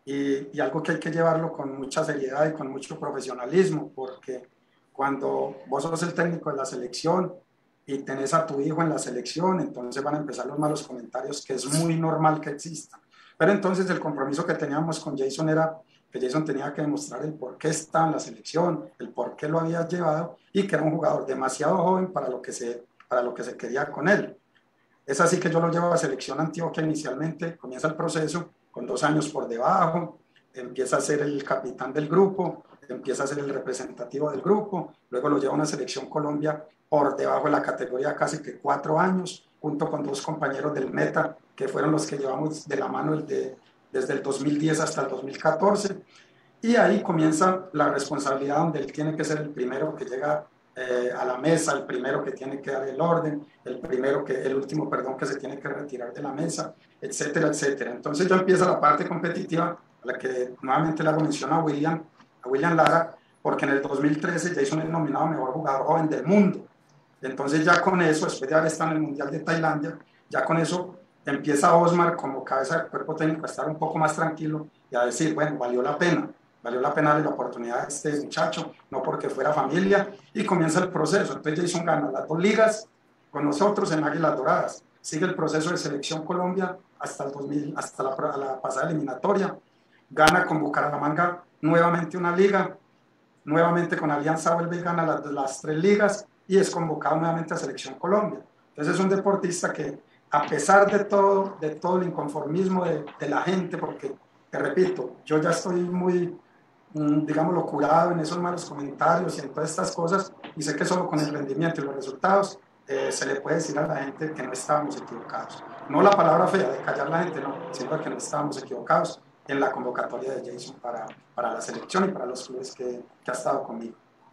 S5: y, y algo que hay que llevarlo con mucha seriedad y con mucho profesionalismo, porque cuando vos sos el técnico de la selección y tenés a tu hijo en la selección, entonces van a empezar los malos comentarios, que es muy normal que existan. Pero entonces el compromiso que teníamos con Jason era que Jason tenía que demostrar el por qué estaba en la selección, el por qué lo había llevado y que era un jugador demasiado joven para lo que se, para lo que se quería con él. Es así que yo lo llevo a Selección Antioquia inicialmente, comienza el proceso con dos años por debajo, empieza a ser el capitán del grupo, empieza a ser el representativo del grupo, luego lo lleva a una Selección Colombia por debajo de la categoría casi que cuatro años, junto con dos compañeros del Meta, que fueron los que llevamos de la mano el de, desde el dos mil diez hasta el dos mil catorce, y ahí comienza la responsabilidad donde él tiene que ser el primero que llega Eh, a la mesa, el primero que tiene que dar el orden, el primero que, el último, perdón, que se tiene que retirar de la mesa, etcétera, etcétera. Entonces ya empieza la parte competitiva, a la que nuevamente le hago mención a William, a William Lara, porque en el dos mil trece Jason es nominado mejor jugador joven del mundo. Entonces ya con eso, después de haber estado en el Mundial de Tailandia, ya con eso empieza Osmar como cabeza del cuerpo técnico a estar un poco más tranquilo y a decir, bueno, valió la pena. Valió la pena darle la oportunidad a este muchacho, no porque fuera familia, y comienza el proceso. Entonces Jason gana las dos ligas con nosotros en Águilas Doradas, sigue el proceso de Selección Colombia hasta, el dos mil, hasta la, la pasada eliminatoria, gana con Bucaramanga nuevamente una liga, nuevamente con Alianza vuelve y gana las, las tres ligas y es convocado nuevamente a Selección Colombia. Entonces es un deportista que, a pesar de todo, de todo el inconformismo de, de la gente, porque, te repito, yo ya estoy muy, digámoslo, curado en esos malos comentarios y en todas estas cosas, y sé que solo con el rendimiento y los resultados eh, se le puede decir a la gente que no estábamos equivocados. No la palabra fea de callar a la gente, no, sino que no estábamos equivocados en la convocatoria de Jason para, para la selección y para los clubes que, que ha estado conmigo.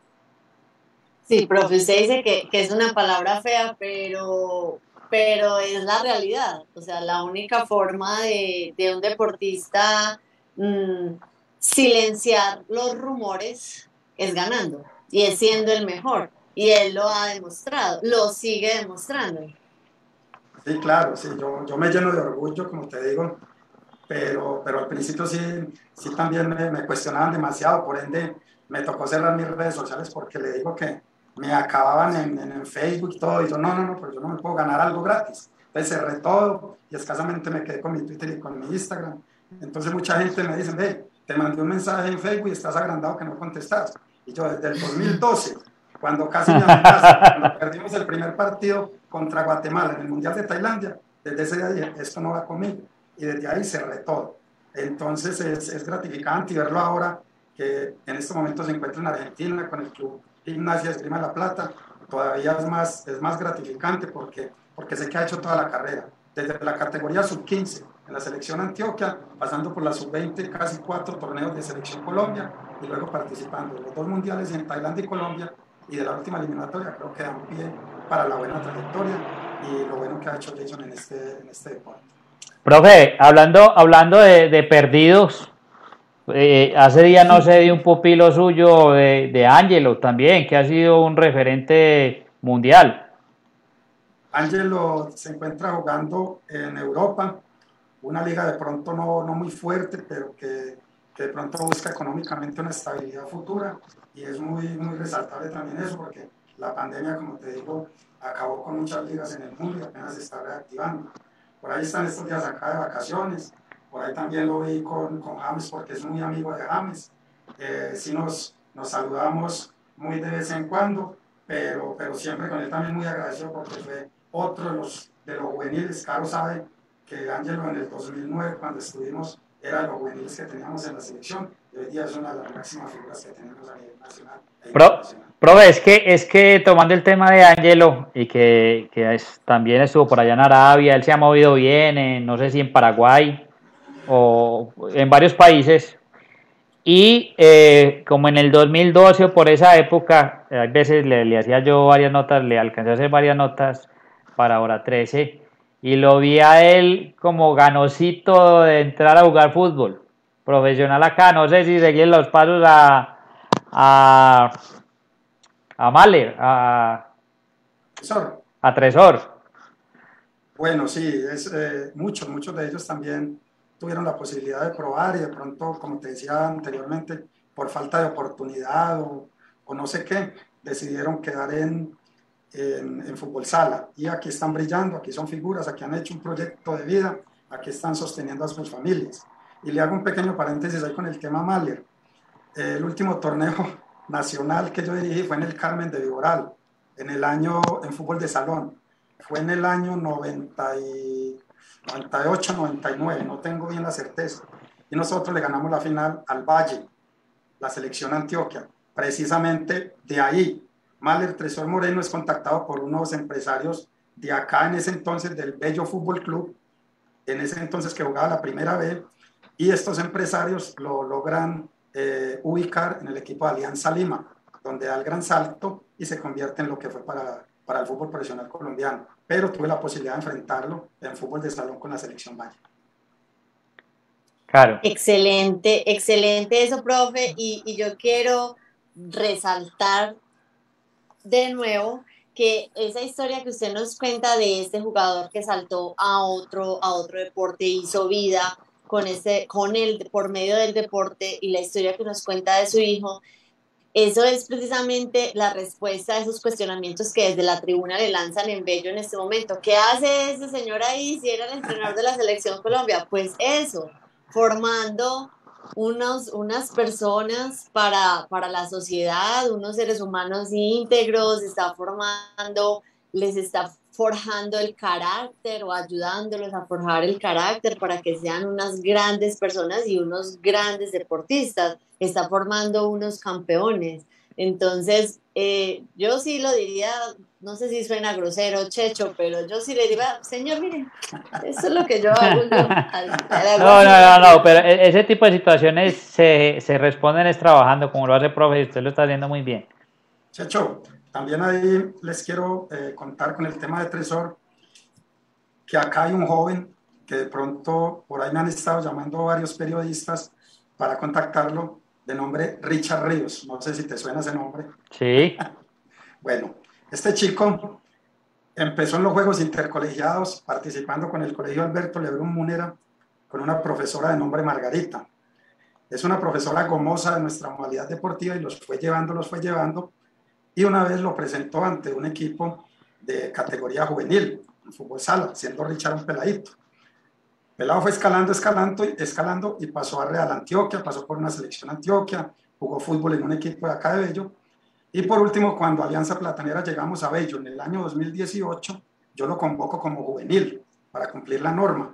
S4: Sí, profe, usted dice que, que es una palabra fea, pero, pero es la realidad. O sea, la única forma de, de un deportista mmm, silenciar los rumores es ganando y es siendo el mejor. Y él lo ha demostrado, lo sigue demostrando.
S5: Sí, claro, sí, yo, yo me lleno de orgullo, como te digo, pero, pero al principio sí, sí también me, me cuestionaban demasiado, por ende me tocó cerrar mis redes sociales porque le digo que me acababan en, en, en Facebook y todo, y yo no, no, no, pero yo no me puedo ganar algo gratis. Entonces cerré todo y escasamente me quedé con mi Twitter y con mi Instagram. Entonces mucha gente me dice, ve, te mandé un mensaje en Facebook y estás agrandado que no contestas. Y yo desde el dos mil doce, cuando casi me amenazaron, cuando perdimos el primer partido contra Guatemala en el Mundial de Tailandia, desde ese día dije, esto no va conmigo. Y desde ahí cerré todo. Entonces es, es gratificante y verlo ahora, que en este momento se encuentra en Argentina con el club Gimnasia Esgrima La Plata, todavía es más, es más gratificante porque, porque sé que ha hecho toda la carrera, desde la categoría sub quince en la Selección Antioquia, pasando por la sub veinte, casi cuatro torneos de Selección Colombia, y luego participando en los dos mundiales en Tailandia y Colombia, y de la última eliminatoria. Creo que da un pie para la buena trayectoria y lo bueno que ha hecho Jason en este, en este deporte.
S3: Profe, hablando, hablando de, de perdidos, eh, hace día no sé de un pupilo suyo, de, de Ángelo también, que ha sido un referente mundial.
S5: Ángelo se encuentra jugando en Europa, una liga de pronto no, no muy fuerte, pero que, que de pronto busca económicamente una estabilidad futura, y es muy, muy resaltable también eso, porque la pandemia, como te digo, acabó con muchas ligas en el mundo y apenas se está reactivando. Por ahí están estos días acá de vacaciones, por ahí también lo vi con, con James, porque es muy amigo de James. Eh, sí nos, nos saludamos muy de vez en cuando, pero, pero siempre con él también muy agradecido porque fue otro de los, de los juveniles. Caro sabe que Ángelo en el dos mil nueve, cuando estuvimos, era de los juveniles que teníamos en la selección, y hoy día es una de las máximas figuras que tenemos a nivel nacional e
S3: Pro,
S5: internacional.
S3: profe, es que, es que tomando el tema de Ángelo, y que, que es, también estuvo por allá en Arabia, él se ha movido bien, en, no sé si en Paraguay o en varios países, y eh, como en el dos mil doce o por esa época, a veces le, le hacía yo varias notas, le alcancé a hacer varias notas para Hora trece, y lo vi a él como ganosito de entrar a jugar fútbol profesional acá, no sé si seguir los pasos a, a, a Mahler, a,
S5: Tresor.
S3: a Tresor.
S5: Bueno, sí, es, eh, muchos, muchos de ellos también tuvieron la posibilidad de probar y de pronto, como te decía anteriormente, por falta de oportunidad o, o no sé qué, decidieron quedar en, en, en fútbol sala. Y aquí están brillando, aquí son figuras, aquí han hecho un proyecto de vida, aquí están sosteniendo a sus familias. Y le hago un pequeño paréntesis ahí con el tema Mahler. El último torneo nacional que yo dirigí fue en el Carmen de Viboral, en el año, en fútbol de salón. Fue en el año noventa y ocho, noventa y nueve, no tengo bien la certeza. Y nosotros le ganamos la final al Valle, la selección Antioquia. Precisamente de ahí, Mahler Tresor Moreno es contactado por unos empresarios de acá en ese entonces, del Bello Fútbol Club, en ese entonces que jugaba la primera vez, y estos empresarios lo logran eh, ubicar en el equipo de Alianza Lima, donde da el gran salto y se convierte en lo que fue para, para el fútbol profesional colombiano. Pero tuve la posibilidad de enfrentarlo en fútbol de salón con la selección Valle.
S3: Claro.
S4: Excelente, excelente eso, profe. Y, y yo quiero resaltar de nuevo que esa historia que usted nos cuenta de este jugador que saltó a otro, a otro deporte, hizo vida con, ese, con él por medio del deporte, y la historia que nos cuenta de su hijo, eso es precisamente la respuesta a esos cuestionamientos que desde la tribuna le lanzan en Bello en este momento. ¿Qué hace ese señor ahí si era el entrenador de la Selección Colombia? Pues eso, formando unos, unas personas para, para la sociedad, unos seres humanos íntegros, está formando, les está forjando el carácter o ayudándolos a forjar el carácter para que sean unas grandes personas y unos grandes deportistas, está formando unos campeones. Entonces, eh, yo sí lo diría, no sé si suena grosero, Checho, pero yo sí le diría, señor, mire, eso es lo que yo hago. Yo,
S3: no, no, no, no, pero ese tipo de situaciones se, se responden es trabajando, como lo hace el profe, y usted lo está haciendo muy bien.
S5: Checho, también ahí les quiero eh, contar con el tema de Tresor, que acá hay un joven que de pronto por ahí me han estado llamando varios periodistas para contactarlo, de nombre Richard Ríos. No sé si te suena ese nombre.
S3: Sí.
S5: Bueno, este chico empezó en los Juegos Intercolegiados participando con el Colegio Alberto Lebrun Munera con una profesora de nombre Margarita. Es una profesora gomosa de nuestra modalidad deportiva y los fue llevando, los fue llevando. Y una vez lo presentó ante un equipo de categoría juvenil, en fútbol sala, siendo Richard un peladito. Pelado fue escalando, escalando, escalando y pasó a Real Antioquia, pasó por una selección Antioquia, jugó fútbol en un equipo de acá de Bello. Y por último, cuando Alianza Platanera llegamos a Bello en el año dos mil dieciocho, yo lo convoco como juvenil para cumplir la norma.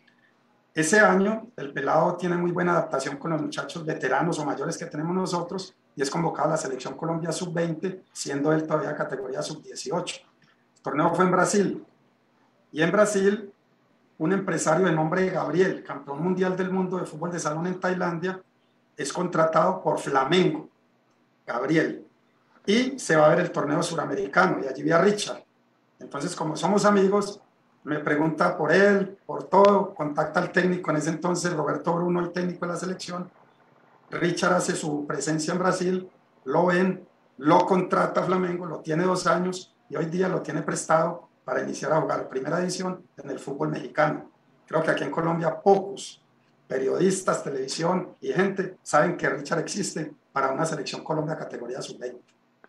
S5: Ese año el pelado tiene muy buena adaptación con los muchachos veteranos o mayores que tenemos nosotros y es convocado a la Selección Colombia sub veinte, siendo él todavía categoría sub dieciocho. El torneo fue en Brasil y en Brasil un empresario de nombre Gabriel, campeón mundial del mundo de fútbol de salón en Tailandia, es contratado por Flamengo, Gabriel, y se va a ver el torneo suramericano y allí vi a Richard. Entonces, como somos amigos, me pregunta por él, por todo, contacta al técnico, en ese entonces Roberto Bruno, el técnico de la selección. Richard hace su presencia en Brasil, lo ven, lo contrata Flamengo, lo tiene dos años y hoy día lo tiene prestado para iniciar a jugar primera división en el fútbol mexicano. Creo que aquí en Colombia pocos periodistas, televisión y gente saben que Richard existe para una selección Colombia categoría sub veinte.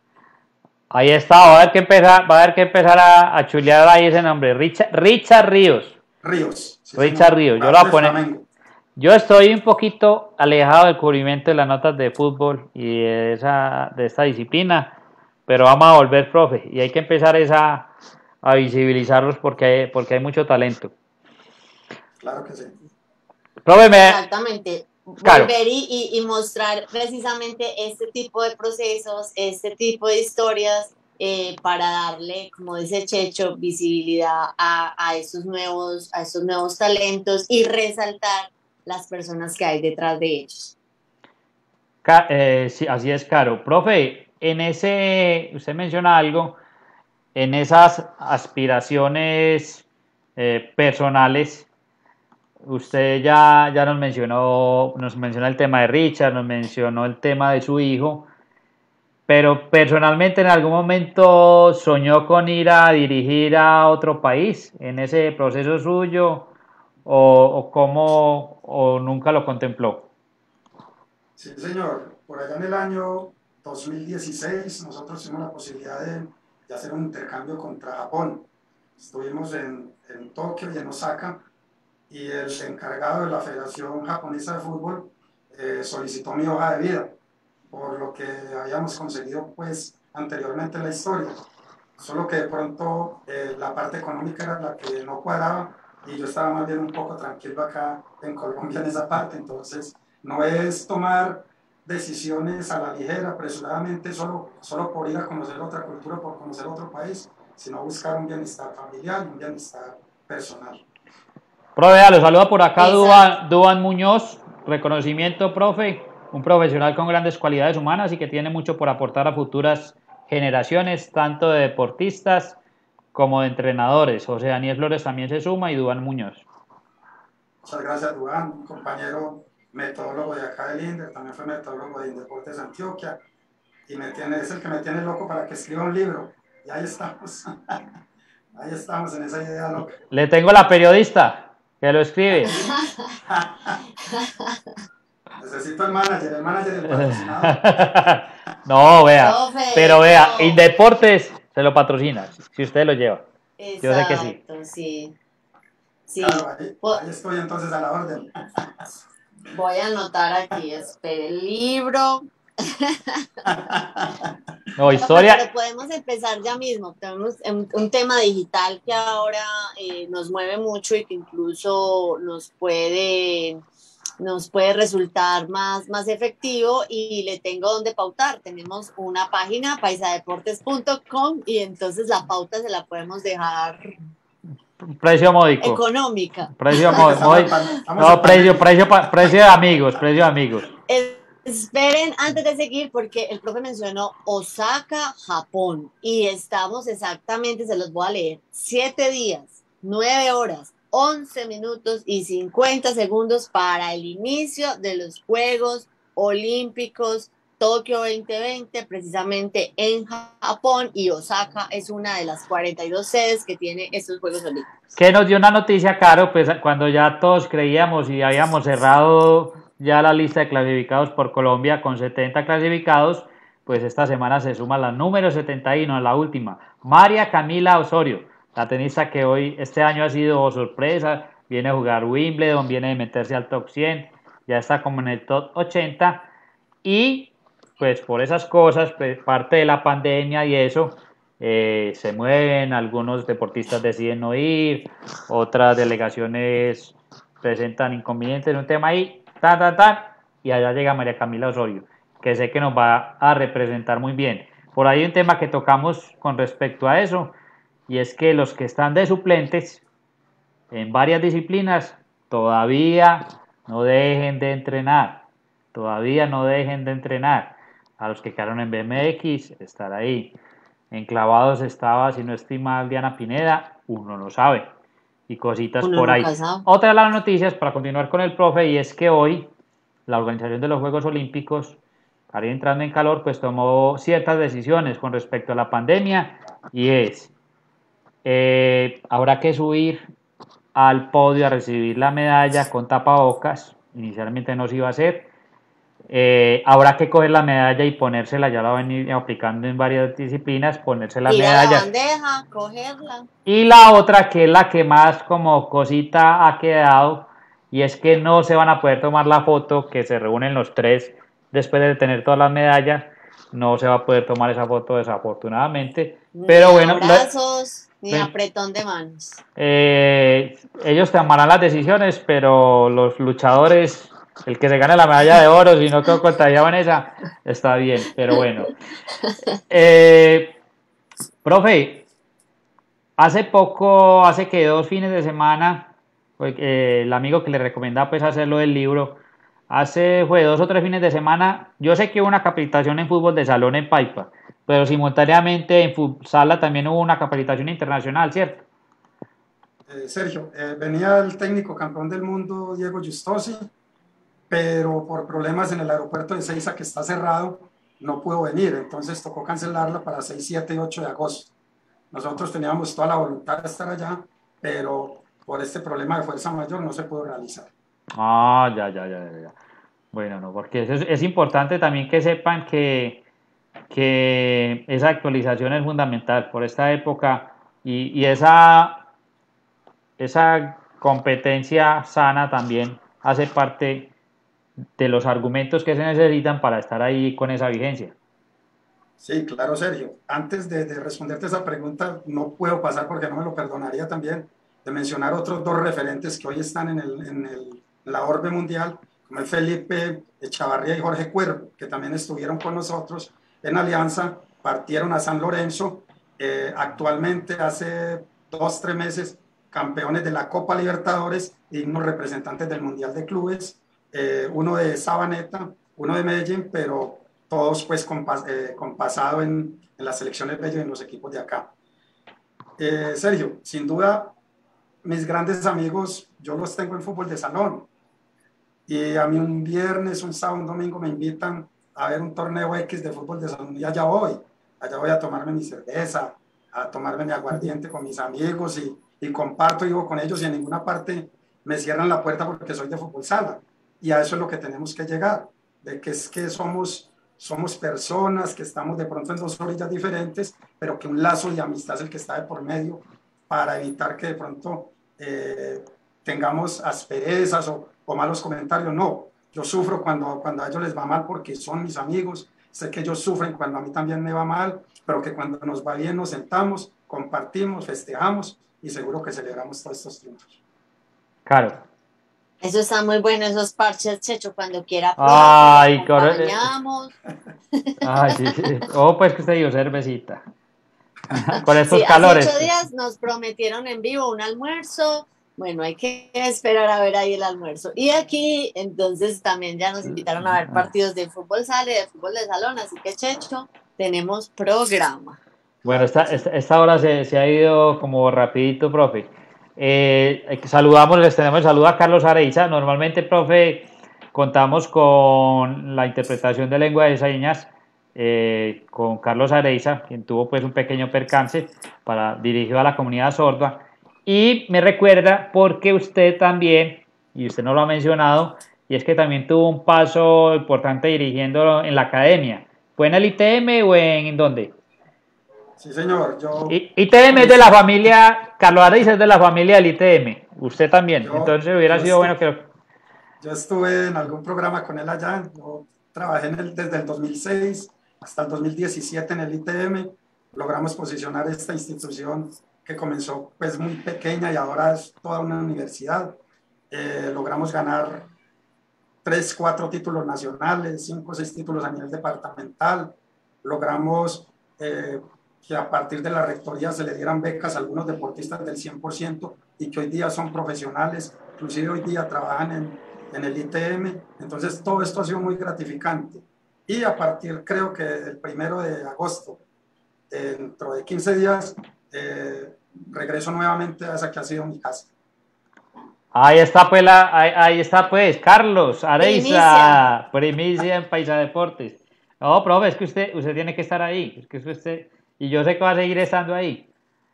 S3: Ahí está, va a haber que empezar, va a, haber que empezar a, a chulear ahí ese nombre, Richard, Richard Ríos.
S5: Ríos. Sí,
S3: Richard Ríos, yo lo voy a poner. Yo estoy un poquito alejado del cubrimiento de las notas de fútbol y de, esa, de esta disciplina, pero vamos a volver, profe, y hay que empezar esa, a visibilizarlos porque hay, porque hay mucho talento.
S5: Claro que sí.
S3: Profe, me...
S4: Exactamente.
S3: Claro.
S4: Volver y, y, y mostrar precisamente este tipo de procesos, este tipo de historias, eh, para darle, como dice Checho, visibilidad a, a, esos nuevos, a esos nuevos talentos y resaltar las personas que hay detrás de ellos.
S3: Eh, sí, así es, Caro. Profe, en ese, usted menciona algo, en esas aspiraciones eh, personales, usted ya, ya nos mencionó, nos mencionó el tema de Richard, nos mencionó el tema de su hijo, pero personalmente en algún momento soñó con ir a dirigir a otro país en ese proceso suyo, o, o cómo, o nunca lo contempló.
S5: Sí, señor. Por allá en el año dos mil dieciséis nosotros tuvimos la posibilidad de, de hacer un intercambio contra Japón. Estuvimos en, en Tokio y en Osaka, y el encargado de la Federación Japonesa de Fútbol eh, solicitó mi hoja de vida, por lo que habíamos conseguido pues anteriormente en la historia. Solo que de pronto eh, la parte económica era la que no cuadraba, y yo estaba más bien un poco tranquilo acá en Colombia en esa parte. Entonces no es tomar decisiones a la ligera, apresuradamente, solo, solo por ir a conocer otra cultura, por conocer otro país, sino buscar un bienestar familiar, un bienestar personal.
S3: Profe, lo saluda por acá Duan, Duan Muñoz, reconocimiento, profe, un profesional con grandes cualidades humanas y que tiene mucho por aportar a futuras generaciones, tanto de deportistas como de entrenadores. José Daniel Flores también se suma, y Duan Muñoz.
S5: Muchas gracias, Duan, un compañero metodólogo de acá del INDER, también fue metodólogo de Indeportes Antioquia, y me tiene, es el que me tiene loco para que escriba un libro, y ahí estamos, ahí estamos en esa idea loca.
S3: Le tengo la periodista que lo escribe.
S5: Necesito el manager, el manager del patrocinador.
S3: No, vea,
S4: Profe,
S3: pero vea,
S4: no.
S3: Indeportes se lo patrocina, si usted lo lleva.
S4: Exacto,
S3: yo sé que sí.
S4: sí. Sí.
S5: Claro, ahí, ahí estoy entonces a la orden.
S4: Voy a anotar aquí, espere el libro.
S3: No, historia.
S4: Pero podemos empezar ya mismo. Tenemos un, un tema digital que ahora eh, nos mueve mucho y que incluso nos puede, nos puede resultar más, más efectivo, y le tengo donde pautar. Tenemos una página, paisadeportes punto com, y entonces la pauta se la podemos dejar
S3: precio módico.
S4: Económica.
S3: Precio módico. No, precio, precio, precio de amigos, precio de amigos.
S4: Es, Esperen antes de seguir, porque el profe mencionó Osaka, Japón, y estamos exactamente, se los voy a leer, siete días, nueve horas, once minutos y cincuenta segundos para el inicio de los Juegos Olímpicos Tokio veinte veinte, precisamente en Japón, y Osaka es una de las cuarenta y dos sedes que tiene estos Juegos Olímpicos.
S3: Que nos dio una noticia, Caro, pues cuando ya todos creíamos y habíamos cerrado ya la lista de clasificados por Colombia con setenta clasificados, pues esta semana se suma la número setenta y uno, la última, María Camila Osorio, la tenista que hoy, este año ha sido sorpresa, viene a jugar Wimbledon, viene a meterse al top cien, ya está como en el top ochenta, y pues por esas cosas, pues, parte de la pandemia y eso, eh, se mueven, algunos deportistas deciden no ir, otras delegaciones presentan inconvenientes en un tema ahí, ta, ta, ta, y allá llega María Camila Osorio, que sé que nos va a representar muy bien. Por ahí un tema que tocamos con respecto a eso, y es que los que están de suplentes en varias disciplinas todavía no dejen de entrenar, todavía no dejen de entrenar. A los que quedaron en B M X, estar ahí. En clavados estaba, si no estoy mal, Diana Pineda, uno no sabe. Y cositas
S4: Uno
S3: por ahí.
S4: Casado.
S3: Otra de las noticias, para continuar con el profe, y es que hoy la Organización de los Juegos Olímpicos, para ir entrando en calor, pues tomó ciertas decisiones con respecto a la pandemia, y es, eh, habrá que subir al podio a recibir la medalla con tapabocas, inicialmente no se iba a hacer, eh, habrá que coger la medalla y ponérsela, ya la van a ir aplicando en varias disciplinas, ponerse la
S4: Ir a
S3: medalla.
S4: la bandeja, cogerla.
S3: Y la otra, que es la que más como cosita ha quedado, y es que no se van a poder tomar la foto que se reúnen los tres después de tener todas las medallas, no se va a poder tomar esa foto desafortunadamente, pero
S4: Ni
S3: bueno,
S4: abrazos,
S3: la,
S4: ni apretón de manos.
S3: Eh, ellos tomarán las decisiones, pero los luchadores, el que se gane la medalla de oro, si no quedó contagiado en esa, está bien, pero bueno. Eh, profe, hace poco, hace que dos fines de semana, eh, el amigo que le recomendaba pues hacerlo del libro, hace fue dos o tres fines de semana, yo sé que hubo una capacitación en fútbol de salón en Paipa, pero simultáneamente en futsala también hubo una capacitación internacional, ¿cierto?
S5: Eh, Sergio, eh, venía el técnico campeón del mundo Diego Justosi, pero por problemas en el aeropuerto de Ezeiza, que está cerrado, no pudo venir, entonces tocó cancelarla para seis, siete y ocho de agosto. Nosotros teníamos toda la voluntad de estar allá, pero por este problema de fuerza mayor no se pudo realizar.
S3: Ah, ya, ya, ya, ya. Bueno, no, porque es, es importante también que sepan que, que esa actualización es fundamental por esta época y, y esa, esa competencia sana también hace parte de los argumentos que se necesitan para estar ahí con esa vigencia.
S5: Sí, claro, Sergio. Antes de, de responderte esa pregunta, no puedo pasar porque no me lo perdonaría también de mencionar otros dos referentes que hoy están en, el, en, el, en la orbe mundial, como el Felipe Echavarría y Jorge Cuervo, que también estuvieron con nosotros en Alianza, partieron a San Lorenzo, eh, actualmente hace dos, tres meses, campeones de la Copa Libertadores y unos representantes del Mundial de Clubes, eh, uno de Sabaneta, uno de Medellín, pero todos pues compas, eh, compasado en, en las selecciones bellas y en los equipos de acá. Eh, Sergio, sin duda, mis grandes amigos, yo los tengo en fútbol de salón. Y a mí un viernes, un sábado, un domingo me invitan a ver un torneo X de fútbol de salón y allá voy. Allá voy a tomarme mi cerveza, a tomarme mi aguardiente con mis amigos y, y comparto, digo, con ellos y en ninguna parte me cierran la puerta porque soy de fútbol sala. Y a eso es lo que tenemos que llegar, de que es que somos... Somos personas que estamos de pronto en dos orillas diferentes, pero que un lazo de amistad es el que está de por medio para evitar que de pronto eh, tengamos asperezas o, o malos comentarios. No, yo sufro cuando, cuando a ellos les va mal porque son mis amigos. Sé que ellos sufren cuando a mí también me va mal, pero que cuando nos va bien nos sentamos, compartimos, festejamos y seguro que celebramos todos estos triunfos.
S3: Claro.
S4: Eso está muy bueno, esos parches, Checho, cuando quiera.
S3: Ay,
S4: acompañamos.
S3: Ay, sí, sí. Oh, pues que usted dio cervecita. Con estos
S4: sí,
S3: calores.
S4: Hace ocho días nos prometieron en vivo un almuerzo. Bueno, hay que esperar a ver ahí el almuerzo. Y aquí, entonces, también ya nos invitaron a ver partidos de fútbol sala y de fútbol de salón. Así que, Checho, tenemos programa.
S3: Bueno, esta, esta, esta hora se, se ha ido como rapidito, profe. Eh, saludamos, les tenemos el saludo a Carlos Areiza. Normalmente, profe, contamos con la interpretación de lengua de señas eh, con Carlos Areiza, quien tuvo pues un pequeño percance para dirigido a la comunidad sorda. Y me recuerda porque usted también, y usted no lo ha mencionado, y es que también tuvo un paso importante dirigiendo en la academia. ¿Fue en el I T M o en, en dónde?
S5: Sí, señor. Yo,
S3: I T M es de la familia, Carlos Areiza es de la familia del I T M, usted también, yo, entonces hubiera sido
S5: estuve,
S3: bueno que...
S5: Yo estuve en algún programa con él allá, yo trabajé en el, desde el dos mil seis hasta el dos mil diecisiete en el I T M, logramos posicionar esta institución que comenzó pues muy pequeña y ahora es toda una universidad, eh, logramos ganar tres, cuatro títulos nacionales, cinco, seis títulos a nivel departamental, logramos... Eh, que a partir de la rectoría se le dieran becas a algunos deportistas del cien por ciento y que hoy día son profesionales, inclusive hoy día trabajan en, en el I T M. Entonces todo esto ha sido muy gratificante. Y a partir, creo que del primero de agosto, dentro de quince días, eh, regreso nuevamente a esa que ha sido mi casa.
S3: Ahí está pues, la, ahí, ahí está pues, Carlos Areiza, primicia, primicia en Paisa Deportes. No, profe, es que usted, usted tiene que estar ahí, es que usted... Y yo sé que va a seguir estando ahí.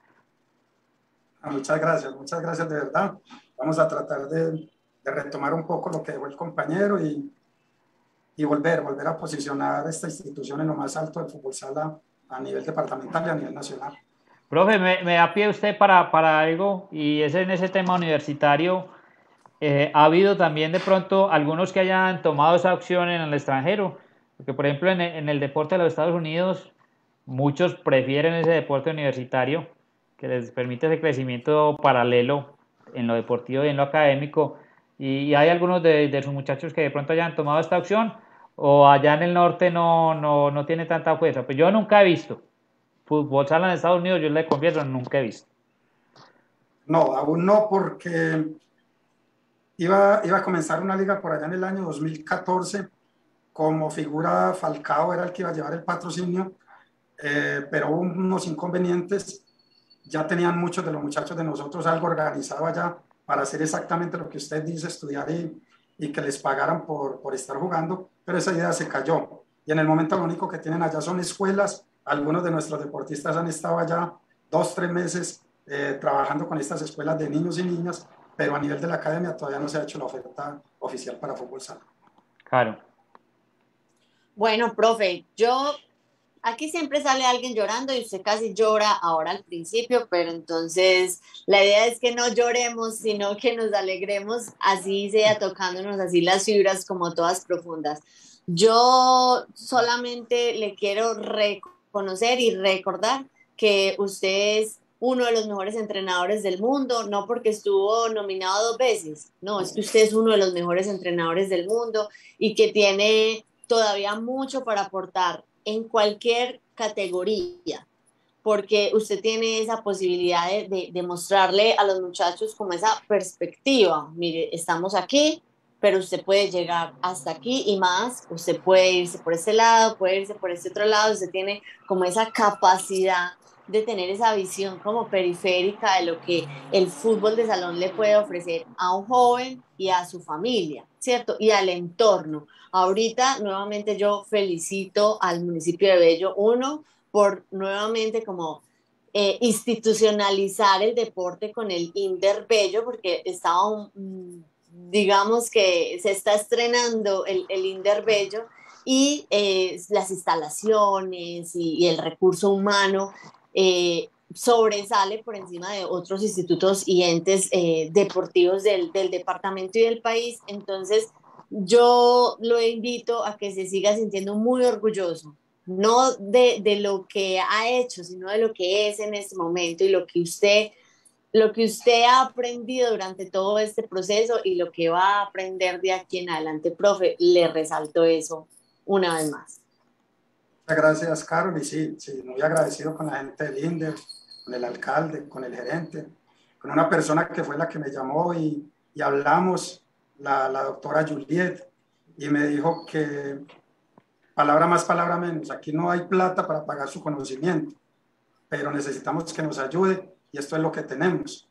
S5: Muchas gracias, muchas gracias de verdad. Vamos a tratar de, de retomar un poco lo que dejó el compañero y, y volver, volver a posicionar esta institución en lo más alto del fútbol sala a nivel departamental y a nivel nacional.
S3: Profe, me, me da pie usted para, para algo y es en ese tema universitario. eh, ha habido también de pronto algunos que hayan tomado esa opción en el extranjero, porque por ejemplo en el, en el deporte de los Estados Unidos muchos prefieren ese deporte universitario que les permite ese crecimiento paralelo en lo deportivo y en lo académico, y, y hay algunos de, de sus muchachos que de pronto hayan tomado esta opción, o allá en el norte no, no, no tiene tanta fuerza. Pues yo nunca he visto fútbol sala en Estados Unidos, yo le confieso, nunca he visto.
S5: No, aún no, porque iba, iba a comenzar una liga por allá en el año dos mil catorce, como figura Falcao era el que iba a llevar el patrocinio, eh, pero hubo unos inconvenientes. Ya tenían muchos de los muchachos de nosotros algo organizado allá para hacer exactamente lo que usted dice, estudiar y, y que les pagaran por, por estar jugando, pero esa idea se cayó. Y en el momento lo único que tienen allá son escuelas. Algunos de nuestros deportistas han estado allá dos, tres meses eh, trabajando con estas escuelas de niños y niñas, pero a nivel de la academia todavía no se ha hecho la oferta oficial para fútbol sala.
S3: Claro.
S4: Bueno, profe, yo... Aquí siempre sale alguien llorando y usted casi llora ahora al principio, pero entonces la idea es que no lloremos, sino que nos alegremos, así sea tocándonos así las fibras como todas profundas. Yo solamente le quiero reconocer y recordar que usted es uno de los mejores entrenadores del mundo, no porque estuvo nominado dos veces, no, es que usted es uno de los mejores entrenadores del mundo y que tiene todavía mucho para aportar en cualquier categoría, porque usted tiene esa posibilidad de, de, de mostrarle a los muchachos como esa perspectiva. Mire, estamos aquí, pero usted puede llegar hasta aquí y más. Usted puede irse por este lado, puede irse por este otro lado. Usted tiene como esa capacidad de tener esa visión como periférica de lo que el fútbol de salón le puede ofrecer a un joven y a su familia, ¿cierto? Y al entorno. Ahorita, nuevamente, yo felicito al municipio de Bello, uno, por nuevamente como eh, institucionalizar el deporte con el Inder Bello, porque estaba, un, digamos que se está estrenando el, el Inder Bello, y eh, las instalaciones y, y el recurso humano eh, sobresale por encima de otros institutos y entes eh, deportivos del, del departamento y del país. Entonces, yo lo invito a que se siga sintiendo muy orgulloso, no de, de lo que ha hecho, sino de lo que es en este momento y lo que usted, lo que usted ha aprendido durante todo este proceso y lo que va a aprender de aquí en adelante, profe. Le resalto eso una vez más.
S5: Muchas gracias, Carol, y sí, sí, muy agradecido con la gente del Inder, con el alcalde, con el gerente, con una persona que fue la que me llamó y, y hablamos, La, la doctora Juliet, y me dijo que palabra más, palabra menos, aquí no hay plata para pagar su conocimiento, pero necesitamos que nos ayude y esto es lo que tenemos.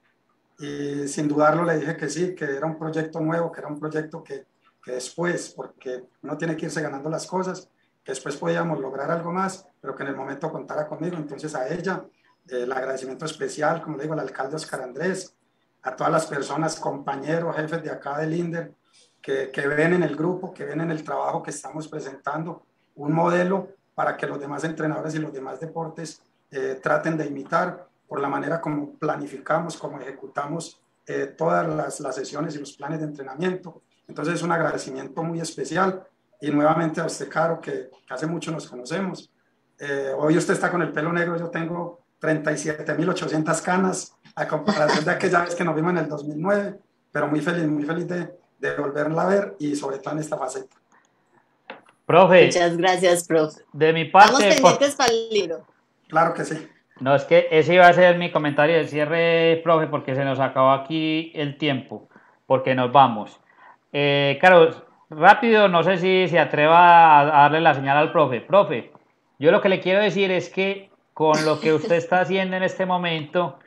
S5: Y sin dudarlo le dije que sí, que era un proyecto nuevo, que era un proyecto que, que después, porque uno tiene que irse ganando las cosas, que después podíamos lograr algo más, pero que en el momento contara conmigo. Entonces a ella, eh, el agradecimiento especial, como le digo, al alcalde Oscar Andrés, a todas las personas, compañeros, jefes de acá del Inder, que, que ven en el grupo, que ven en el trabajo que estamos presentando, un modelo para que los demás entrenadores y los demás deportes eh, traten de imitar por la manera como planificamos, como ejecutamos eh, todas las, las sesiones y los planes de entrenamiento. Entonces es un agradecimiento muy especial, y nuevamente a usted, Caro, que, que hace mucho nos conocemos. Eh, hoy usted está con el pelo negro, yo tengo treinta y siete mil ochocientas canas, a comparación de aquella vez que nos vimos en el dos mil nueve, pero muy feliz, muy feliz de, de volverla a ver, y sobre todo en esta faceta.
S3: Profe.
S4: Muchas gracias, profe.
S3: De mi parte...
S4: Estamos pendientes por... para el libro.
S5: Claro que sí.
S3: No, es que ese iba a ser mi comentario de cierre, profe, porque se nos acabó aquí el tiempo, porque nos vamos. Eh, claro, rápido, no sé si se atreva a darle la señal al profe. Profe, yo lo que le quiero decir es que con lo que usted está haciendo en este momento,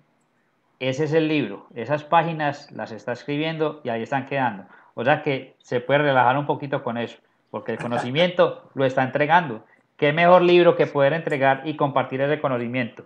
S3: ese es el libro, esas páginas las está escribiendo y ahí están quedando. O sea que se puede relajar un poquito con eso, porque el conocimiento lo está entregando. Qué mejor libro que poder entregar y compartir ese conocimiento.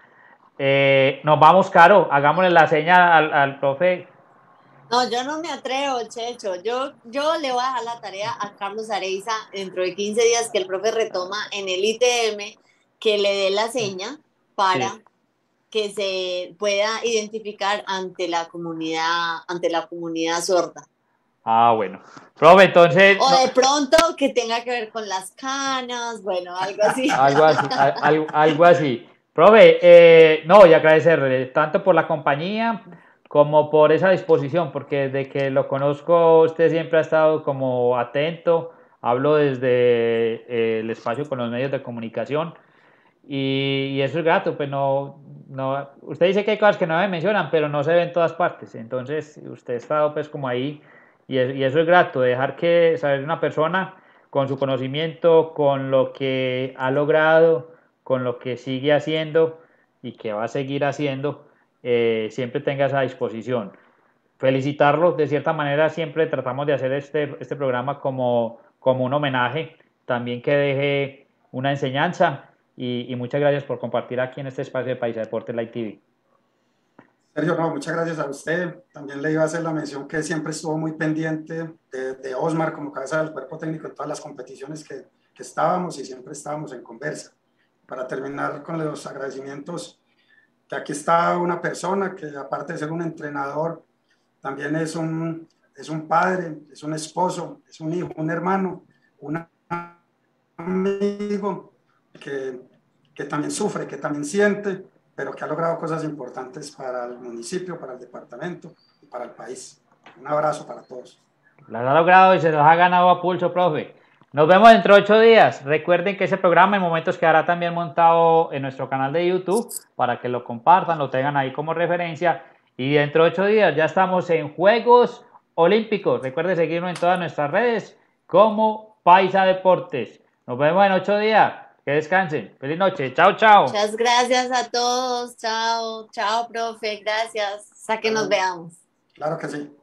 S3: Eh, nos vamos, Caro, hagámosle la señal al, al profe.
S4: No, yo no me atrevo, Checho. Yo, yo le voy a dejar la tarea a Carlos Areiza dentro de quince días, que el profe retoma en el I T M, que le dé la seña para...
S3: Sí.
S4: que se pueda identificar ante la comunidad, ante la comunidad sorda.
S3: Ah, bueno. Profe, entonces...
S4: O de
S3: no,
S4: pronto que tenga que ver con las canas, bueno, algo así.
S3: algo así, al- al- algo así. Profe, eh, no, y agradecerle tanto por la compañía como por esa disposición, porque desde que lo conozco usted siempre ha estado como atento, hablo desde eh, el espacio con los medios de comunicación y, y eso es grato, pues no, no, usted dice que hay cosas que no me mencionan, pero no se ven en todas partes, entonces usted ha estado pues como ahí y, es- y eso es grato, dejar que saber una persona con su conocimiento, con lo que ha logrado, con lo que sigue haciendo y que va a seguir haciendo, eh, siempre tenga esa disposición. Felicitarlo, de cierta manera siempre tratamos de hacer este, este programa como, como un homenaje, también que deje una enseñanza y, y muchas gracias por compartir aquí en este espacio de Paisa Deportes Live T V.
S5: Sergio, no, muchas gracias a usted. También le iba a hacer la mención que siempre estuvo muy pendiente de, de Osmar como cabeza del cuerpo técnico en todas las competiciones que, que estábamos y siempre estábamos en conversa. Para terminar con los agradecimientos, que aquí está una persona que aparte de ser un entrenador, también es un, es un padre, es un esposo, es un hijo, un hermano, un amigo que, que también sufre, que también siente, pero que ha logrado cosas importantes para el municipio, para el departamento y para el país. Un abrazo para todos.
S3: Las ha logrado y se los ha ganado a pulso, profe. Nos vemos dentro de ocho días. Recuerden que ese programa en momentos quedará también montado en nuestro canal de YouTube para que lo compartan, lo tengan ahí como referencia. Y dentro de ocho días ya estamos en Juegos Olímpicos. Recuerden seguirnos en todas nuestras redes como Paisa Deportes. Nos vemos en ocho días. Que descansen. Feliz noche. Chao, chao.
S4: Muchas gracias a todos. Chao, chao, profe. Gracias. Hasta que nos veamos.
S5: Claro que sí.